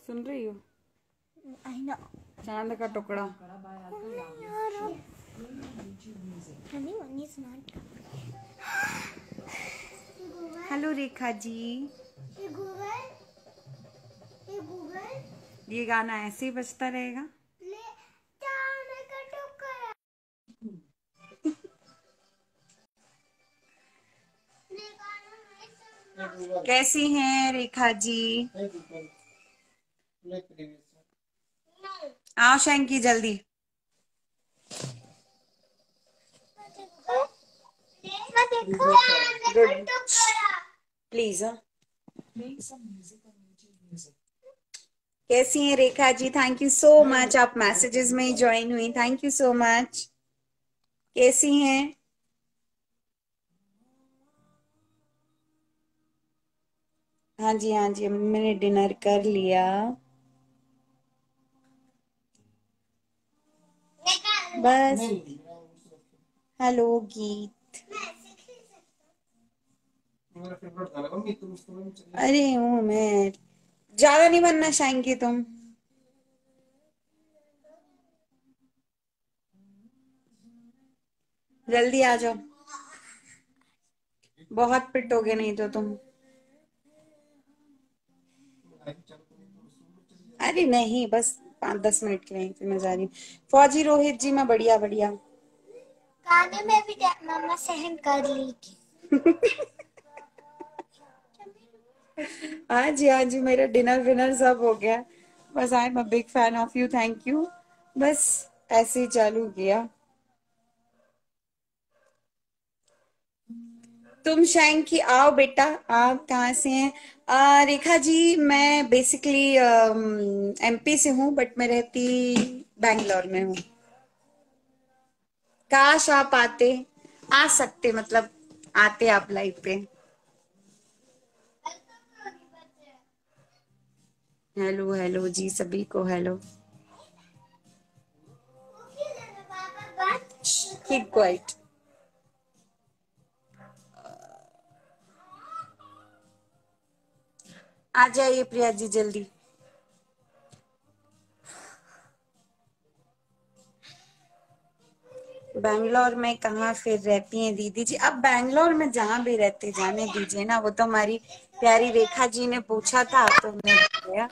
सुन रही हो? I know. चांद का टुकड़ा। Anyone is not. Hello Rekha ji. ये गूगल ये गाना ऐसे ही बजता रहेगा। ले चांद का टुकड़ा। कैसी हैं रेखा जी? आओ शैंकी जल्दी। Good please. कैसी हैं Rekha ji? Thank you so much, आप मैसेजेस में ही ज्वाइन हुई, थैंक यू सो मच। कैसी हैं? हाँ जी हाँ जी, मैंने डिनर कर लिया। बस। हेलो गीत। अरे हूँ मैं। ज्यादा नहीं बनना चाहेंगी तुम। जल्दी आ जाओ, बहुत पिटोगे नहीं तो तुम। अरे नहीं, बस 5-10 मिनट के लिए, फिर मैं जा रही हूँ। फौजी रोहित जी, मैं बढ़िया बढ़िया। गाने में भी मामा सहन कर ली। हाँ जी, मेरा डिनर विनर सब हो गया। बस I am a big fan of you, thank you. बस ऐसे ही चालू किया। तुम शैंकी आओ बेटा। आप कहाँ से हैं? रेखा जी, मैं बेसिकली एमपी से हूँ, बट मैं रहती बैंगलोर में हूँ। काश आप आते, आ सकते, मतलब आते आप लाइव पे। हेलो हेलो जी, सभी को हेलो। Keep quiet. आ जाइए प्रिया जी जल्दी। बैंगलोर में कहाँ फिर रहती हैं दीदी जी? अब बैंगलोर में जहाँ भी रहते जाने दीजिए ना, वो तो हमारी प्यारी रेखा जी ने पूछा था तो हमने बताया।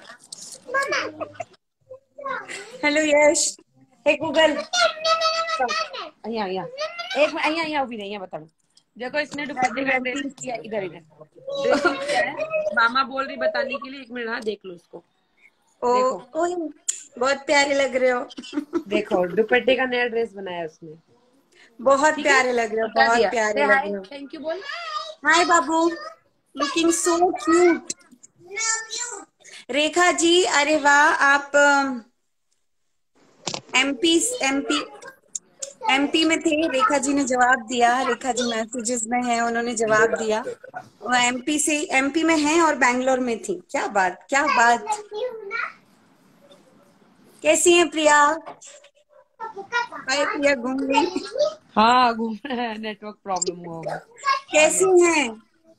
हेलो यश। Hey Google. एक में અહીંયા ઉભી રહી, અહીંયા बताओ। देखो इसने दुपट्टे का ड्रेस किया, इधर इधर ड्रेसिंग किया है। मामा बोल रही बताने के लिए, 1 मिनट, हाँ देख लो इसको। ओ, देखो ओ बहुत प्यारे लग रहे हो। देखो दुपट्टे का नया ड्रेस बनाया उसने। बहुत ठीक है, प्यारे लग रहे हो, बता बहुत दिया। प्यारे से लग हाय, रहे हो। थैंक यू बोल। हाय बाबू, looking so cute. Rekha ji, अरे वाह, आप एमपी एमपी एमपी में थे? रेखा जी ने जवाब दिया, रेखा जी मैसेजेस में है, उन्होंने जवाब दिया। वो एमपी से, एमपी में हैं और बैंगलोर में थी। क्या बात, क्या बात। कैसी हैं प्रिया? हाय प्रिया, घूम गई। हाँ घूम रहा है, नेटवर्क प्रॉब्लम हुआ होगा। आ कैसी गया हैं?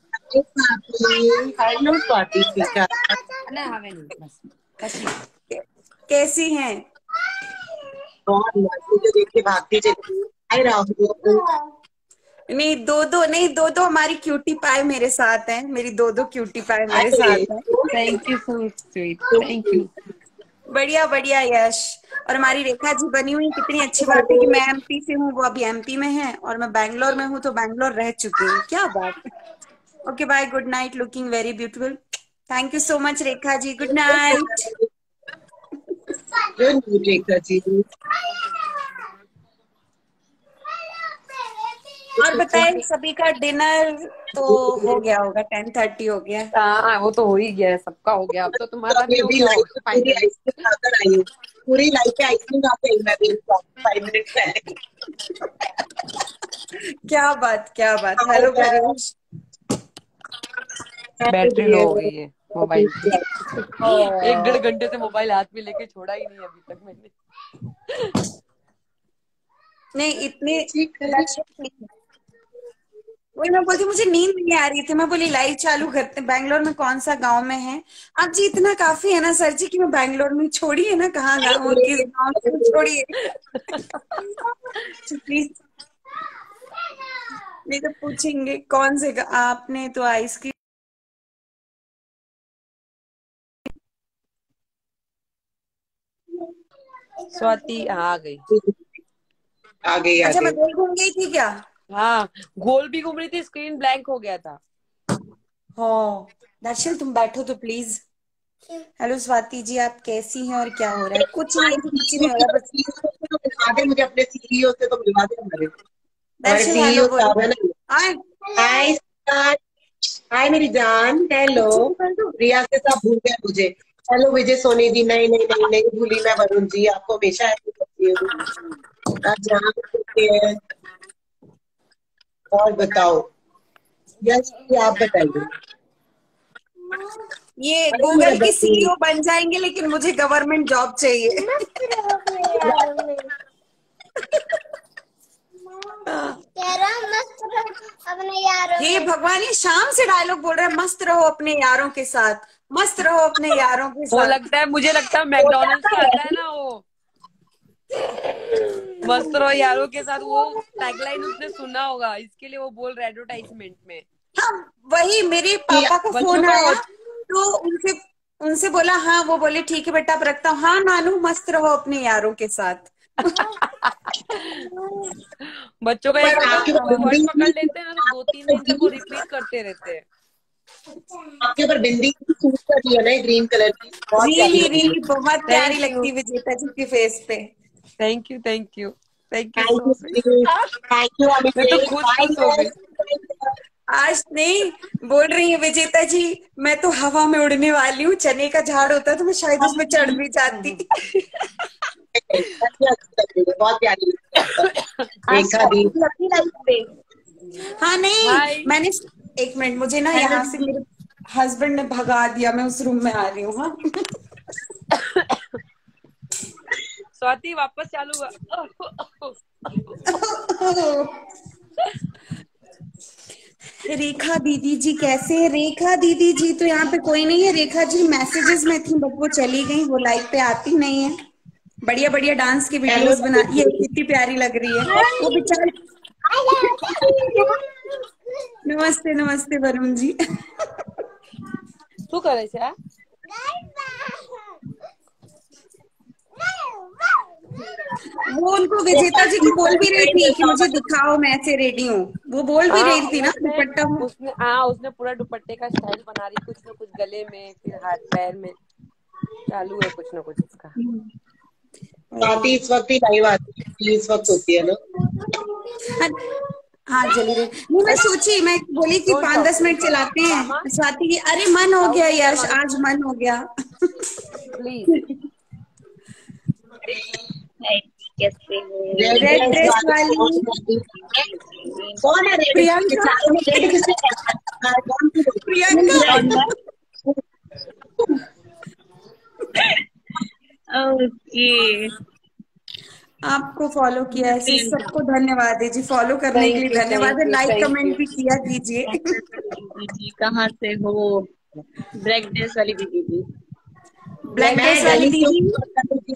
हेलो स्वाति टीका। ना, हमें नहीं बस कशी। कैसी हैं? बहुत मुझे देख के भागती चली आई राहुल। नहीं, दो दो नहीं, दो दो हमारी क्यूटी पाए मेरे साथ हैं, मेरी दो दो क्यूटी पाए मेरे अरे साथ हैं। थैंक यू सो स्वीट, तो थैंक यू। बढ़िया बढ़िया यश। और हमारी रेखा जी बनी हुई, कितनी अच्छी बात है कि मैं एमपी से हूँ, वो अभी एमपी में है, और मैं बैंगलोर में हूँ तो बैंगलोर रह चुकी हूँ। क्या बात। Okay bye, good night, looking very beautiful. Thank you so much Rekha ji, good night. जो रेखा जी और बताएं, सभी का डिनर तो हो गया होगा, 10:30 हो गया। हाँ वो तो हो ही गया है, सबका हो गया। अब तो तुम्हारा भी मैं हो भी गया लाइफ होगा में पूरी फाइनली। आइसक्रीम खाकर आई हूँ। पूरी लाइफ में आइसक्रीम खाकर आई मैं भी 5 मिनट पहले। क्या बात, क्या बात। हेलो परेश। बैटरी लो हो गई है मोबाइल की। 1-1.5 घंटे से मोबाइल हाथ में लेके छोड़ा ही नहीं अभी तक मैंने। नहीं, इतने जी रश नहीं है। वही मैं बोलती मुझे नींद नहीं आ रही थी, मैं बोली लाइव चालू करते, बैंगलोर में कौन सा गांव में है आप जी, इतना काफी है ना सर जी कि मैं बैंगलोर में छोड़िए ना, कहाँ गाँव किस गाँव से छोड़िए प्लीज। नहीं तो पूछेंगे कौन से आपने तो आइसक्रीम। स्वाति हाँ आ गई। आ गई आ अच्छा मैं गई। गोल घूम गई थी क्या? हाँ गोल भी घूम रही थी, स्क्रीन ब्लैंक हो गया था। हो दर्शन तुम बैठो तो प्लीज। हेलो स्वाति जी, आप कैसी हैं और क्या हो रहा है? कुछ नहीं, कुछ नहीं हो रहा बस। मिलवा दे मुझे अपने सीईओ से, तो मिलवा दे हमारे दर्शन हेलो सीईओ बोलो। साहब है ना। हाय हाय हाय मेरी जान, हेलो। रिया से सब भूल गए मुझे। हेलो विजय सोनी जी, नहीं नहीं नहीं नहीं भूली मैं, वरुण जी आपको हमेशा हैप्पी करती हूँ। आप जहाँ भी होते हैं। और बताओ यश जी, आप बताइए। ये अरे मेरा गूगल की बच्ची, सीईओ बन जाएंगे लेकिन मुझे गवर्नमेंट जॉब चाहिए। कह रहा हूँ मस्त रहो अपने यारों हे में। भगवान, ये शाम से डायलॉग बोल रहा है, मस्त रहो अपने यारों के साथ, मस्त रहो अपने यारों के वो साथ। लगता है, मुझे लगता है मैकडोनल्ड्स का आता है ना वो, मस्त रहो यारों के साथ, वो टैगलाइन उसने सुना होगा, इसके लिए वो बोल रहा है एडवर्टाइजमेंट में। हाँ वही, मेरे पापा को बच्चों फोन को आया तो उनसे उनसे बोला, हाँ वो बोले ठीक है बेटा, आप रखता हूँ। हाँ नानू मस्त रहो अपने यारों के साथ। बच्चों का एक पर आपके ऊपर वर्ड बिंदी, पकड़ लेते हैं ना तो 2-3 दिन तक वो रिपीट करते रहते हैं। आपके ऊपर बिंदी की सूट कर रही है ना ग्रीन कलर की, बहुत प्यारी रियली लग रही है। रियली बहुत प्यारी थैंक यू, लगती है विजेता जी के फेस पे। Thank you, thank you, thank you thank so you much. Thank you मैं तो अभिषेक, खुद बाय खुश हो गई। आज नहीं बोल रही है विजेता जी, मैं तो हवा में उड़ने वाली हूँ, चने का झाड़ होता तो मैं शायद उसमें चढ़ भी जाती। बहुत प्यारी लग रही है। रेखा दी, हाँ नहीं, हाय मैंने एक मिनट, मुझे ना यहाँ से मेरे हस्बैंड ने भगा दिया, मैं उस रूम में आ रही हूँ। हाँ स्वाति वापस चालू हुआ। रेखा दीदी जी कैसे है? रेखा दीदी जी तो यहाँ पे कोई नहीं है, रेखा जी मैसेजेस में थी बट वो चली गई, वो लाइव पे आती नहीं है। बढ़िया बढ़िया डांस की हेलो वीडियोस बना, ये कितनी प्यारी लग रही है वो बेचारी। नमस्ते नमस्ते वरुण जी। શું કરે છે આ? वो उनको विजेता जी को बोल भी रही थी कि मुझे दिखाओ, मैं ऐसे रेडी हूँ, वो बोल भी हाँ रही थी ना दुपट्टा में। उसने पूरा दुपट्टे का स्टाइल बना रही, कुछ ना कुछ गले में, फिर हाथ पैर में, चालू है कुछ ना कुछ इसका। स्वाति इस वक्त ही लाइव आती है, इस वक्त होती है ना। हाँ हाँ, चली रही नहीं, मैं सोची, मैं बोली कि डोंट टॉक 5-10 मिनट चलाते मामा, हैं स्वाति की, अरे मन हो साउंड गया नहीं यश, करवाना आज मन हो गया। Please. Red red dress dress वाली वाली कौन है? रेड के प्रियंका। चारों में रेड किसने पहना है? कौन सी प्रियंका रेड? ओके। आपको फॉलो किया है, सिर्फ सबको धन्यवाद है जी, फॉलो करने के लिए धन्यवाद है, लाइक थैंक कमेंट यू। भी किया कीजिए। जी कहाँ से हो? ब्लैक ड्रेस वाली दीदी जी। ब्लैक मैं ड्रेस वाली दिल्ली से दीदी। हूँ।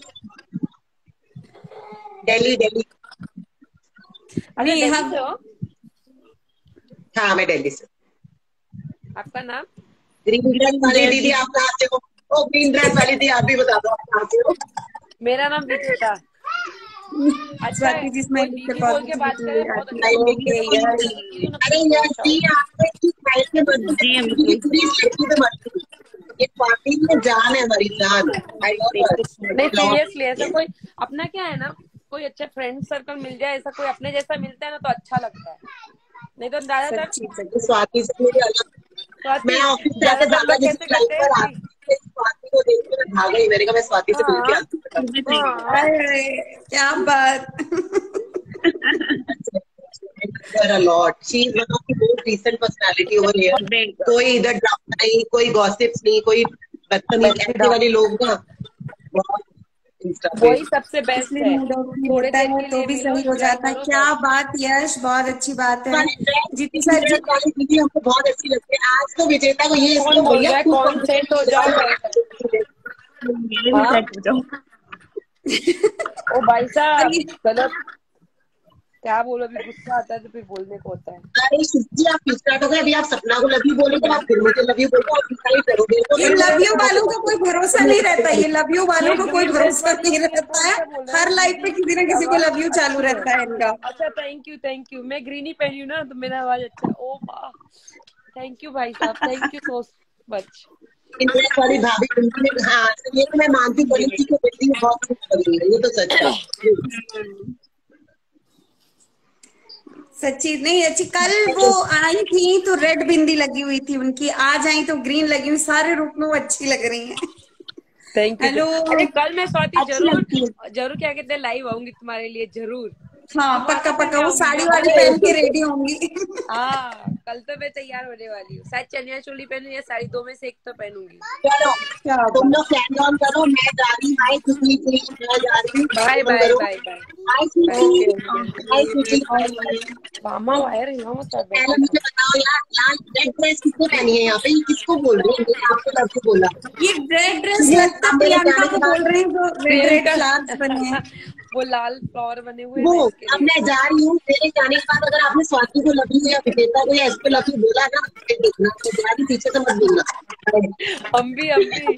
दिल्ली दिल्ली। अच्छा नहीं दिल्ली यहाँ से हो? हाँ मैं दिल्ली से। आपका नाम? ग्रीन ड्रेस वाली दीदी आप कहाँ से हो? ओ ग्रीन ड्रेस वाली दीदी आप भी बता दो आप कहाँ से हो? मेरा नाम विजेता। अच्छा है, स्वाति जी कोई स्माइल से दीदी बोल के बात करे, पॉजिटिविटी बहुत आती अच्छा है। लगता ओके है। यस। अरे यश जी आपने की साइड में मत पूरी पूरी लड़की पे मत। ये पार्टी में जान है हमारी जान। I love her. नहीं सीरियसली, ऐसा कोई अपना क्या है ना, कोई अच्छा फ्रेंड सर्कल मिल जाए, ऐसा कोई अपने जैसा मिलता है ना तो अच्छा लगता है, नहीं तो ज्यादातर सच्ची सच्ची। स्वाति से मेरी अलग। मैं ऑफिस से आते ज्यादातर दादा लोग जी कैसे की लाइफ करते हैं पर कि आती स्वाति को देख के मैं भाग गई, मैंने कहा मैं स्वाति से मिल के हाँ आती हूँ। हाँ अरे क्या बात। a lot. She is one of the most recent personality over here. कोई इधर ड्रामा नहीं, कोई गॉसिप्स नहीं, कोई बदतमीज ऐसे वाले लोग ना बहुत इंस्टा पे। वही सबसे बेस्ट इसलिए है। मूड ऑफ भी थोड़े होता देर है के तो लिए भी मिलो, सही हो एंजॉय जाता है। करो क्या बस। बात यश, बहुत अच्छी बात है। जीतू लेकिन सर जी, ड्रेस वाली दीदी हमको बहुत अच्छी लगती है। आज तो विजेता को ये कौन इसको बोल भैया रहा है? खूब कौन? सेट हो जाओ। मेरे से हाँ, सेट हो जाओ। ओ भाई साहब, अरे गलत क्या बोलो, अभी गुस्सा आता है तो फिर बोलने को होता है। अरे शिव जी आप स्टार्ट हो गए। अभी आप सपना को लव यू बोलोगे, आप फिर मुझे लव यू बोलो, आप डिसाइड करो। मेरे को ये नहीं लव पता यू कहाँ से वालों का कोई भरोसा नहीं रहता, ये लव यू ये वालों का कोई ग्रीन ड्रेस भरोसा वाली नहीं ये रहता कौन है। सा बोल रहा है हर लाइफ पे दीदी? किसी ना किसी को आवाज लव यू चालू अच्छी है। रहता है इनका। अच्छा, थैंक यू, मैं ग्रीन ही पहनी हूँ ना, तो मेरा आवाज अच्छा है। ओ वाह, थैंक यू भाई साहब, thank you so much. Dress वाली भाभी उनकी ने। हाँ ये तो मैं मानती हूँ, गणेश जी को बेटी बहुत खुश कर रही है, ये तो सच है। सच्ची नहीं अच्छी। कल वो आई थी तो रेड बिंदी लगी हुई थी उनकी, आज आई तो ग्रीन लगी हुई। सारे रूप में वो अच्छी लग रही हैं। Thank you. हेलो, अरे कल मैं स्वाति अच्छी जरूर लगती है। जरूर क्या कहते हैं, लाइव आऊंगी तुम्हारे लिए जरूर। हाँ पक्का तुम्हारे लिए पक्का, मैं वो आऊंगी, साड़ी मैं वाड़ी बहुत पहन के रेडी होंगी। हाँ, कल तो मैं तैयार होने वाली हूँ। शायद चनिया चोली पहनूं या साड़ी, दो में से एक तो पहनूंगी। चलो क्या तुम बात। लोग कैरी ऑन करो, मैं जा रही हूँ। हाय सुची, मैं जा रही हूँ, बाय कैरी ऑन बाय करो। Bye bye. Hi Suchi, okay okay. हाय सुची। मामा वायर यहाँ मत कर पहले बैठे मुझे बताओ यार, यार रेड ड्रेस किसने पहनी है यहाँ पे? ये किसको बोल रही है? मैंने आपको लव यू बोला। ये रेड ड्रेस सुनो लगता है अब मेरे प्रियंका जाने को के बाद बोल रहे हैं, जो रेड रेड प्रियंका। फ्लावर्स बने हैं। वो लाल फ्लावर बने हुए हैं वो ना, इसके अब लिए। मैं जा रही हूँ। मेरे जाने के बाद अगर आपने स्वाति को लव यू या विजेता को या इसको लव यू बोला ना, फिर देखना मैं जा रही, पीछे से मत बोलना। हम भी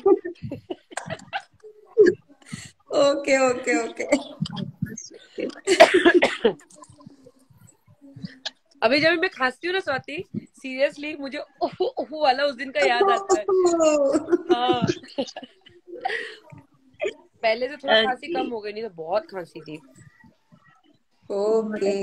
ओके ओके ओके। अभी जब मैं खांसती हूँ ना स्वाति, सीरियसली मुझे ओहू ओहू वाला उस दिन का याद आता है। हाँ, पहले से थोड़ा खांसी कम हो गई, नहीं तो बहुत खांसी थी। ओके,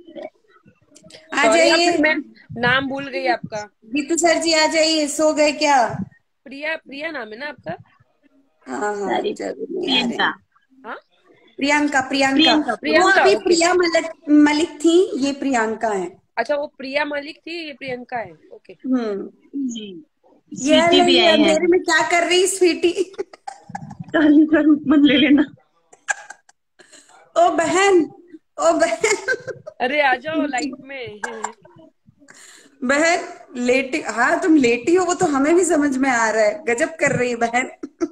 आ सॉरी, अब जाइए। मैं नाम भूल गई आपका। जीतू सर जी आ जाइए, सो गए क्या? प्रिया, प्रिया नाम है ना आपका? हाँ हाँ जरूर, नहीं आ रहे प्रियंका। हैं। हाँ, प्रियंका प्रियंका। प्रियंका वो प्रियंका, अभी ओके। प्रिया मलिक मलिक थी, ये प्रियंका है। अच्छा, वो प्रिया मलिक थी, ये प्रियंका है। ओके। जी। ये स्वीटी ले भी ये आई है, अंधेरे में क्या कर रही स्वीटी? काली का रूप मत ले लेना। ओ बहन, ओ बहन। अरे आ जाओ लाइफ में। बहन लेटी, हाँ तुम लेटी हो वो तो हमें भी समझ में आ रहा है। गजब कर रही है बहन।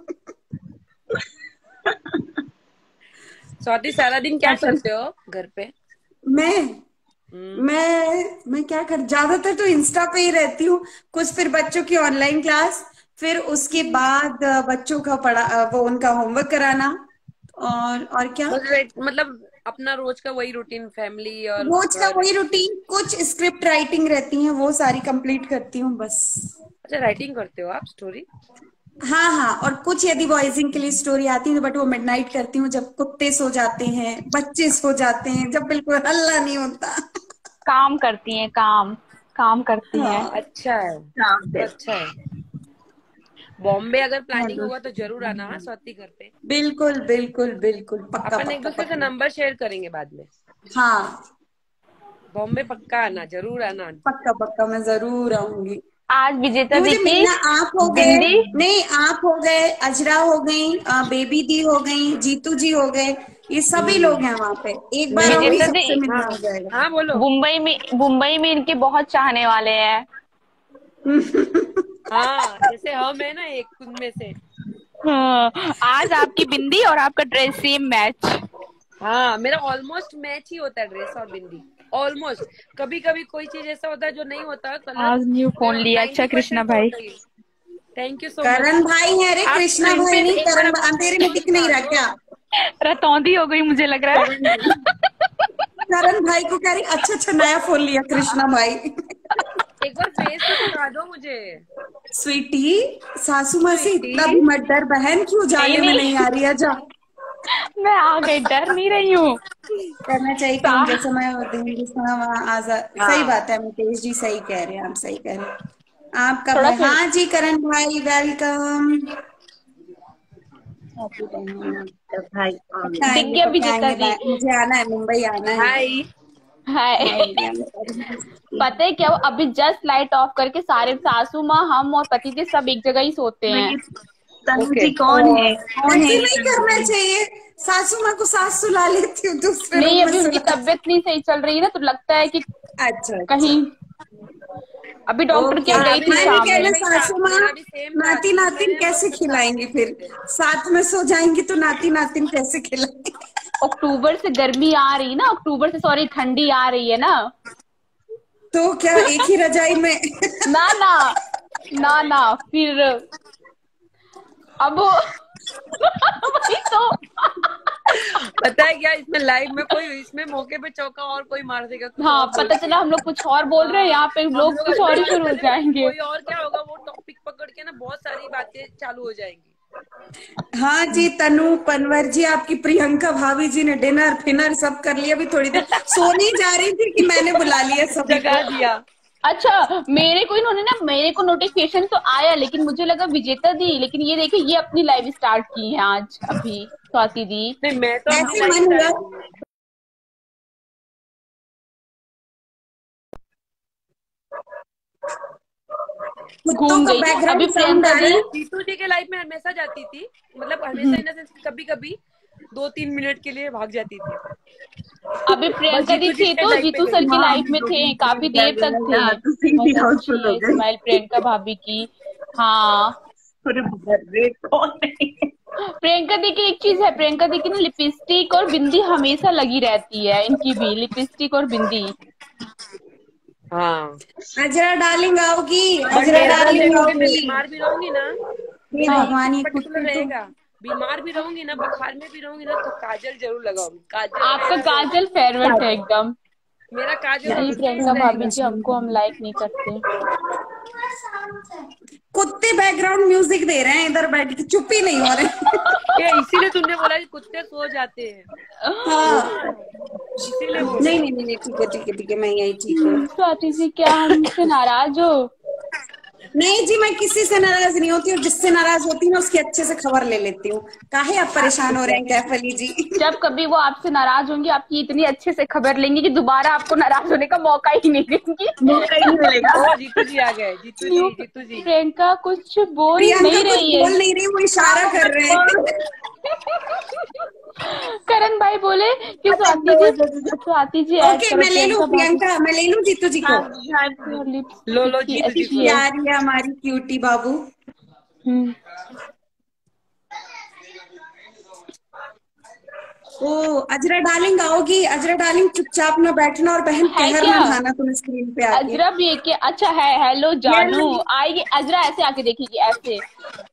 स्वाति, सारा दिन क्या करते हो घर पे? मैं हम्म। मैं क्या कर, ज्यादातर तो इंस्टा पे ही रहती हूँ। कुछ फिर बच्चों की ऑनलाइन क्लास, फिर उसके बाद बच्चों का पढ़ा, वो उनका होमवर्क कराना। और क्या, मतलब अपना रोज का वही रूटीन, फैमिली और रोज का घर। वही रूटीन। कुछ स्क्रिप्ट राइटिंग रहती है, वो सारी कंप्लीट करती हूँ बस। अच्छा, राइटिंग करते हो आप, स्टोरी? हाँ हाँ, और कुछ यदि वॉइसिंग के लिए स्टोरी आती है, बट वो मिडनाइट करती हूँ, जब कुत्ते सो जाते हैं, बच्चे सो जाते हैं, जब बिल्कुल हल्ला नहीं होता। काम करती हैं, काम काम करती हैं। हाँ अच्छा है, काम तो पे। अच्छा है। बॉम्बे अगर प्लानिंग हेलो, होगा तो जरूर आना। हाँ, स्वाति घर पे। बिल्कुल बिल्कुल बिल्कुल, पक्का अपन एक पक्का दूसरे का पक्का। नंबर शेयर करेंगे बाद में। हाँ बॉम्बे पक्का आना, जरूर आना। पक्का पक्का, मैं जरूर आऊंगी। आज विजेता ये मुझे दीदी मिलना, आप हो गए, बिंदी। नहीं आप हो गए, अजरा हो गई, बेबी दी हो गई, जीतू जी हो गए, ये सभी लोग हैं वहां पे। एक बार नहीं आऊंगी, विजेता सबसे दी मिलना हाँ हो जाएगा। हाँ, बोलो। मुंबई में इनके बहुत चाहने वाले हैं। हाँ, जैसे हम है ना, एक उनमें से। हाँ, आज आपकी बिंदी और आपका ड्रेस सेम मैच। हाँ, मेरा ऑलमोस्ट मैच ही होता है, ड्रेस और बिंदी। ऑलमोस्ट। कभी कभी कोई चीज ऐसा होता है जो नहीं होता कलर, आज न्यू फोन लिया। अच्छा कृष्णा 90% तो भाई। होता ही। Thank you so much. Karan भाई है रे, आप कृष्णा स्क्रीन भाई पे नहीं, एक बार करण अपना अंधेरे फोटो में दिख नहीं दिखा रहा दो। क्या? रतौंधी हो गई मुझे लग रहा है। करण भाई को कह रही, अच्छा अच्छा नया फोन लिया कृष्णा भाई। एक बार फेस तो दिखा दो मुझे। स्वीटी, सासू माँ से इतना स्वीटी। भी मत डर बहन, क्यों नहीं जाले में नहीं, नहीं आ रही है? जा, मैं आ गई, डर नहीं रही हूँ। करना चाहिए काम, सा- जैसे मैं हिंदुस्तान वहाँ आजाद। सही हाँ, बात है, मुकेश जी सही कह रहे हैं, आप सही कह रहे हैं। आपका थोड़ा भाई, फिर हाँ जी करण भाई वेलकम। भाई पक्का आएंगे दिव्या पक्का विजेता आएंगे, दी। मुझे आना है, मुंबई आना है। हाय। हाय। आएंगे हम। पता है क्या, वो अभी जस्ट लाइट ऑफ करके सारे सासू माँ, हम और पति जी सब एक जगह ही सोते हैं। तनु ओके जी कौन है? कौन है ऐसे ये नहीं तनु करना जी? चाहिए। सासू माँ को सास सुला लेती हूँ, दूसरे नहीं, रूम में अभी उनकी सुला। तबीयत नहीं सही चल रही है ना, तो लगता है कि अच्छा अच्छा। कहीं अभी डॉक्टर के ओके। यहाँ हाँ गई अभी थी मैंने मेरा शाम भी कहना में। ऐसा ही था, सासू माँ मेरा भी सेम था नाती कि नातिन मैंने कैसे मतलब सास खिलाएंगी, नहीं फिर खिलाते। साथ में सो जाएंगी तो नाती नातिन कैसे खिलाएंगी। अक्टूबर से गर्मी आ रही ना, अक्टूबर से सॉरी ठंडी आ रही है ना। तो क्या एक ही रजाई में? ना ना ना ना, फिर अब वही तो। पता है क्या, इसमें लाइव में कोई इसमें मौके पे चौका और कोई मार देगा, कुछ हाँ, और बोल पता के। चला हम लोग कुछ और बोल रहे हैं, हाँ यहाँ पे हम लोग लोग कुछ और ही शुरू हो पहले जाएंगे। कोई और क्या होगा, वो टॉपिक पकड़ के ना बहुत सारी बातें चालू हो जाएंगी। हाँ जी, तनु पनवर जी, आपकी प्रियंका भाभी जी ने डिनर फिनर सब कर लिया। अभी थोड़ी देर सोने ही जा रही थी कि मैंने बुला लिया सभी को। जगा दिया। अच्छा, मेरे को नोटिफिकेशन तो आया, लेकिन मुझे लगा विजेता दी, लेकिन ये देखिए ये अपनी लाइव स्टार्ट की है आज अभी स्वाति दी। नहीं मैं तो अपनी ऐसे लाइफ मन स्टार्ट हुआ की है। कुत्तों घूम का गई क्या अभी बैकग्राउंड साउंड प्रियंका आ रहा दी? है। जीतू जी के लाइफ में हमेशा जाती थी, मतलब हमेशा इन द सेंस कभी कभी 2-3 मिनट के लिए भाग जाती थी। अभी बस प्रियंका दी जीतू जी थी के तो लाइफ पे जीतू गई सर है। की हाँ लाइफ अभी में लोग थे, भी काफी देर जाने तक लगे, थे। हाँ तो फिर भी बहुत हाउसफुल अच्छी हो है गए। स्माइल प्रियंका भाभी की। हाँ, अरे बर्रे कौन है? प्रियंका दी की एक चीज है, प्रियंका दी की ना लिपस्टिक और बिंदी हमेशा लगी रहती है, इनकी भी लिपस्टिक और बिंदी। हाँ अजरा डार्लिंग आओगी, बट अजरा मेरा ना डार्लिंग देखोगे, मैं आओगी। बीमार भी रहूंगी ना, हे मेरा एक भगवान, चीज ये पर्टिकुलर कुत्ते तो। रहेगा। बीमार भी रहूंगी ना, बुखार में भी रहूंगी ना, तो काजल जरूर लगाऊंगी। काजल आपका मेरा वो काजल फेवरेट है एकदम। मेरा काजल नहीं ऑलवेज प्रियंका भाभी रहेगा। जी, आपको हम लाइक नहीं करते। कुत्ते बैकग्राउंड म्यूजिक दे रहे हैं इधर बैठ के, चुप ही नहीं हो रहे। ये इसीलिए तुमने बोला कि कुत्ते सो जाते हैं, हाँ। इसीलिए बोला। नहीं नहीं नहीं नहीं, ठीक है ठीक है ठीक है, मैं यही ठीक हूँ। स्वाति जी, क्या हमसे नाराज हो? नहीं जी, मैं किसी से नाराज नहीं होती, और जिससे नाराज होती हूँ ना उसकी अच्छे से खबर ले लेती हूँ। काहे आप परेशान हो रहे हैं कैफली जी? जब कभी वो आपसे नाराज होंगी, आपकी इतनी अच्छे से खबर लेंगी कि दोबारा आपको नाराज होने का मौका ही नहीं देंगी। मौका ही नहीं मिलेगा। ओ जीतू जी आ गए, जीतू न्यू जी, जीतू जी। प्रियंका कुछ बोल प्रियंका नहीं कुछ रही है। बोल नहीं रही, वो इशारा कर रहे हैं। करण भाई बोले कि स्वाति जी ऐड ओके, करो मैं ले लूं प्रियंका भाभी। प्रियंका, मैं ले लूं जीतू जी को। हाँ जी हाँ जी। और लिप्स लो लो कितनी जीतू जी अच्छी को है। लो। प्यारी है हमारी क्यूटी बाबू। हम्म। ओ अजरा डार्लिंग आओगी, अजरा डार्लिंग चुपचाप ना बैठना, और बहन है कहर क्या? ना ढाना तुम स्क्रीन पे आके। अजरा भी है क्या? अच्छा है। हेलो ये जानू, आएगी अजरा, ऐसे आके देखेगी, ऐसे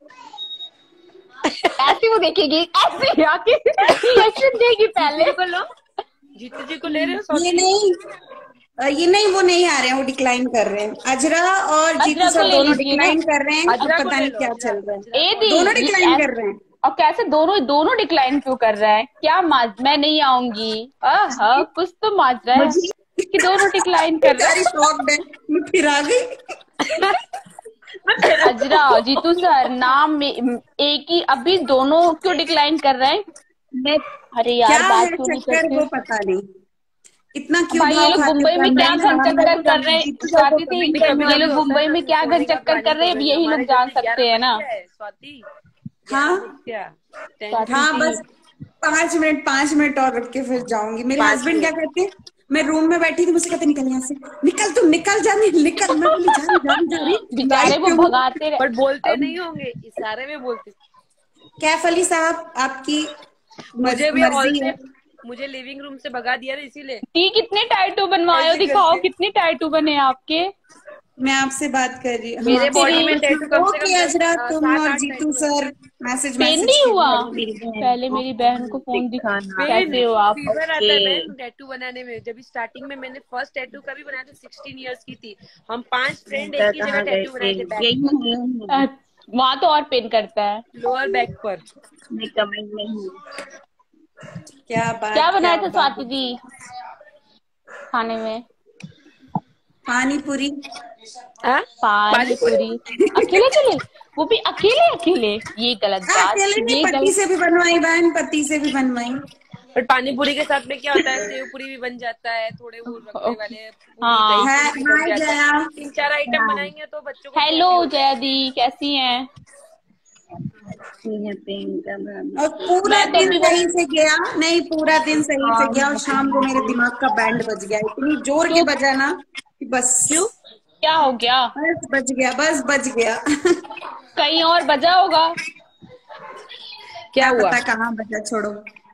ऐसे वो देखेगी, ऐसे आके रिएक्शन देगी पहले। जीतू जी को लो, जीतू जी को ले रहे हो ये सॉरी। नहीं, ये नहीं, वो नहीं आ रहे हैं, वो डिक्लाइन कर रहे हैं। अजरा और जीतू अजरा को सर ले दोनों लीजिए ना। डिक्लाइन कर रहे हैं, अब अजरा को पता ले नहीं लो, क्या अजरा चल रहा अजरा ए को। दी दोनों ये डिक्लाइन कर रहे हैं। और कैसे दोनों दोनों डिक्लाइन क्यों कर रहा है? क्या मैं नहीं आऊंगी? हाँ, कुछ तो माज रहा है मुझे कि दोनों डिक्लाइन कर रहे बेचारी हैं। शॉक्ड है, मैं फिर आ गई। अजरा जीतू सर नाम में एक ही, अभी दोनों क्यों डिक्लाइन कर रहे हैं? मैं अरे क्या यार, बात है क्यों नहीं चक्कर, करते? वो पता नहीं। इतना क्यों भाई ये भाव लोग खाते मुंबई में क्या प्लानिंग घन खराब जीतू है। चक्कर को कर कभी रहे हैं? जीतू सर को स्वाति कभी थी, कभी ये कभी लोग होता है मुंबई ना, में जैसे क्या घन सोने का चक्कर कर प्लानिंग रहे कर हैं, अब रहे हैं। यही हमारे लोग जान जैसे सकते 11 हैं बज ना। गया है स्वाति, 11 हाँ बज गया। स्वाति हाँ, जी बस 5 मिनट, 5 मिनट और रुक के फिर जाऊंगी। मेरे 5 हस्बैंड क्या मिनट कहते हैं, मैं रूम में बैठी थी, मुझसे कहते निकल यहाँ से, निकल तू, निकल जानी, निकल। मैं बोली जा रही जा रही जा रही, बेचारे लाइट वो पे हूँ। भगाते बट बोलते रहे। नहीं होंगे, इशारे में बोलते। कैफ अली साहब, आपकी मुझे भी हॉल मर्जी से, है। मुझे लिविंग रूम से भगा दिया ना, इसीलिए दी कितने टैटू बनवाए हो? ऐसे दिखाओ करके। कितने टैटू बने आपके। मैं आपसे बात कर रही हूँ, मेरे हाँ बॉडी में तेरी टैटू कम से कम ओके अजरा, तुम और 7-8 जीतू टैटू है। सर मैसेज पेन मैसेज नहीं हुआ? कीजिए। मेरी बहन पहले को मेरी बहन को फोन दिखाना। पेन कैसे हो आप? फीवर आता है ओके बहन टैटू बनाने में। जब स्टार्टिंग में मैंने फर्स्ट टैटू कभी बनाया था, 16 इयर्स की थी। हम 5 फ्रेंड एक बेटा ही जगह कहाँ गए टैटू थे? बनाए थे, बैक यही पर, हूँ। वहां तो और पेन करता है। लोअर बैक पर। मैं कमेंट में हूँ। क्या क्या बात, क्या बनाया था स्वाति बात। जी खाने में? पानी पूरी। हाँ पानी पानी पूरी। पूरी। अकेले चले? वो भी अकेले अकेले? ये गलत बात, अकेले नहीं, ये पति गलत। से भी बनवाई बहन, पति से भी बनवाई। पर पानी पूरी के साथ में क्या होता है, सेव पूरी भी बन जाता है, थोड़े वो रगड़े ओके। वाले पूरी, दही हाँ। है, पूरी भी बन हाय जाता जया। है। 3-4 आइटम बनाएंगे तो बच्चों को शौक हेलो भी होता है। जया दी, कैसी हैं? और पूरा मैं तो दिन अभी सही से गया नहीं, पूरा दिन सही से गया और शाम को मेरे दिमाग का बैंड बज गया, इतनी जोर के बजा ना कि बस क्यों, क्या हो गया? बस बज गया, बस बज गया। कहीं और बजा होगा। क्या क्या हुआ? पता कहाँ बजा, छोड़ो।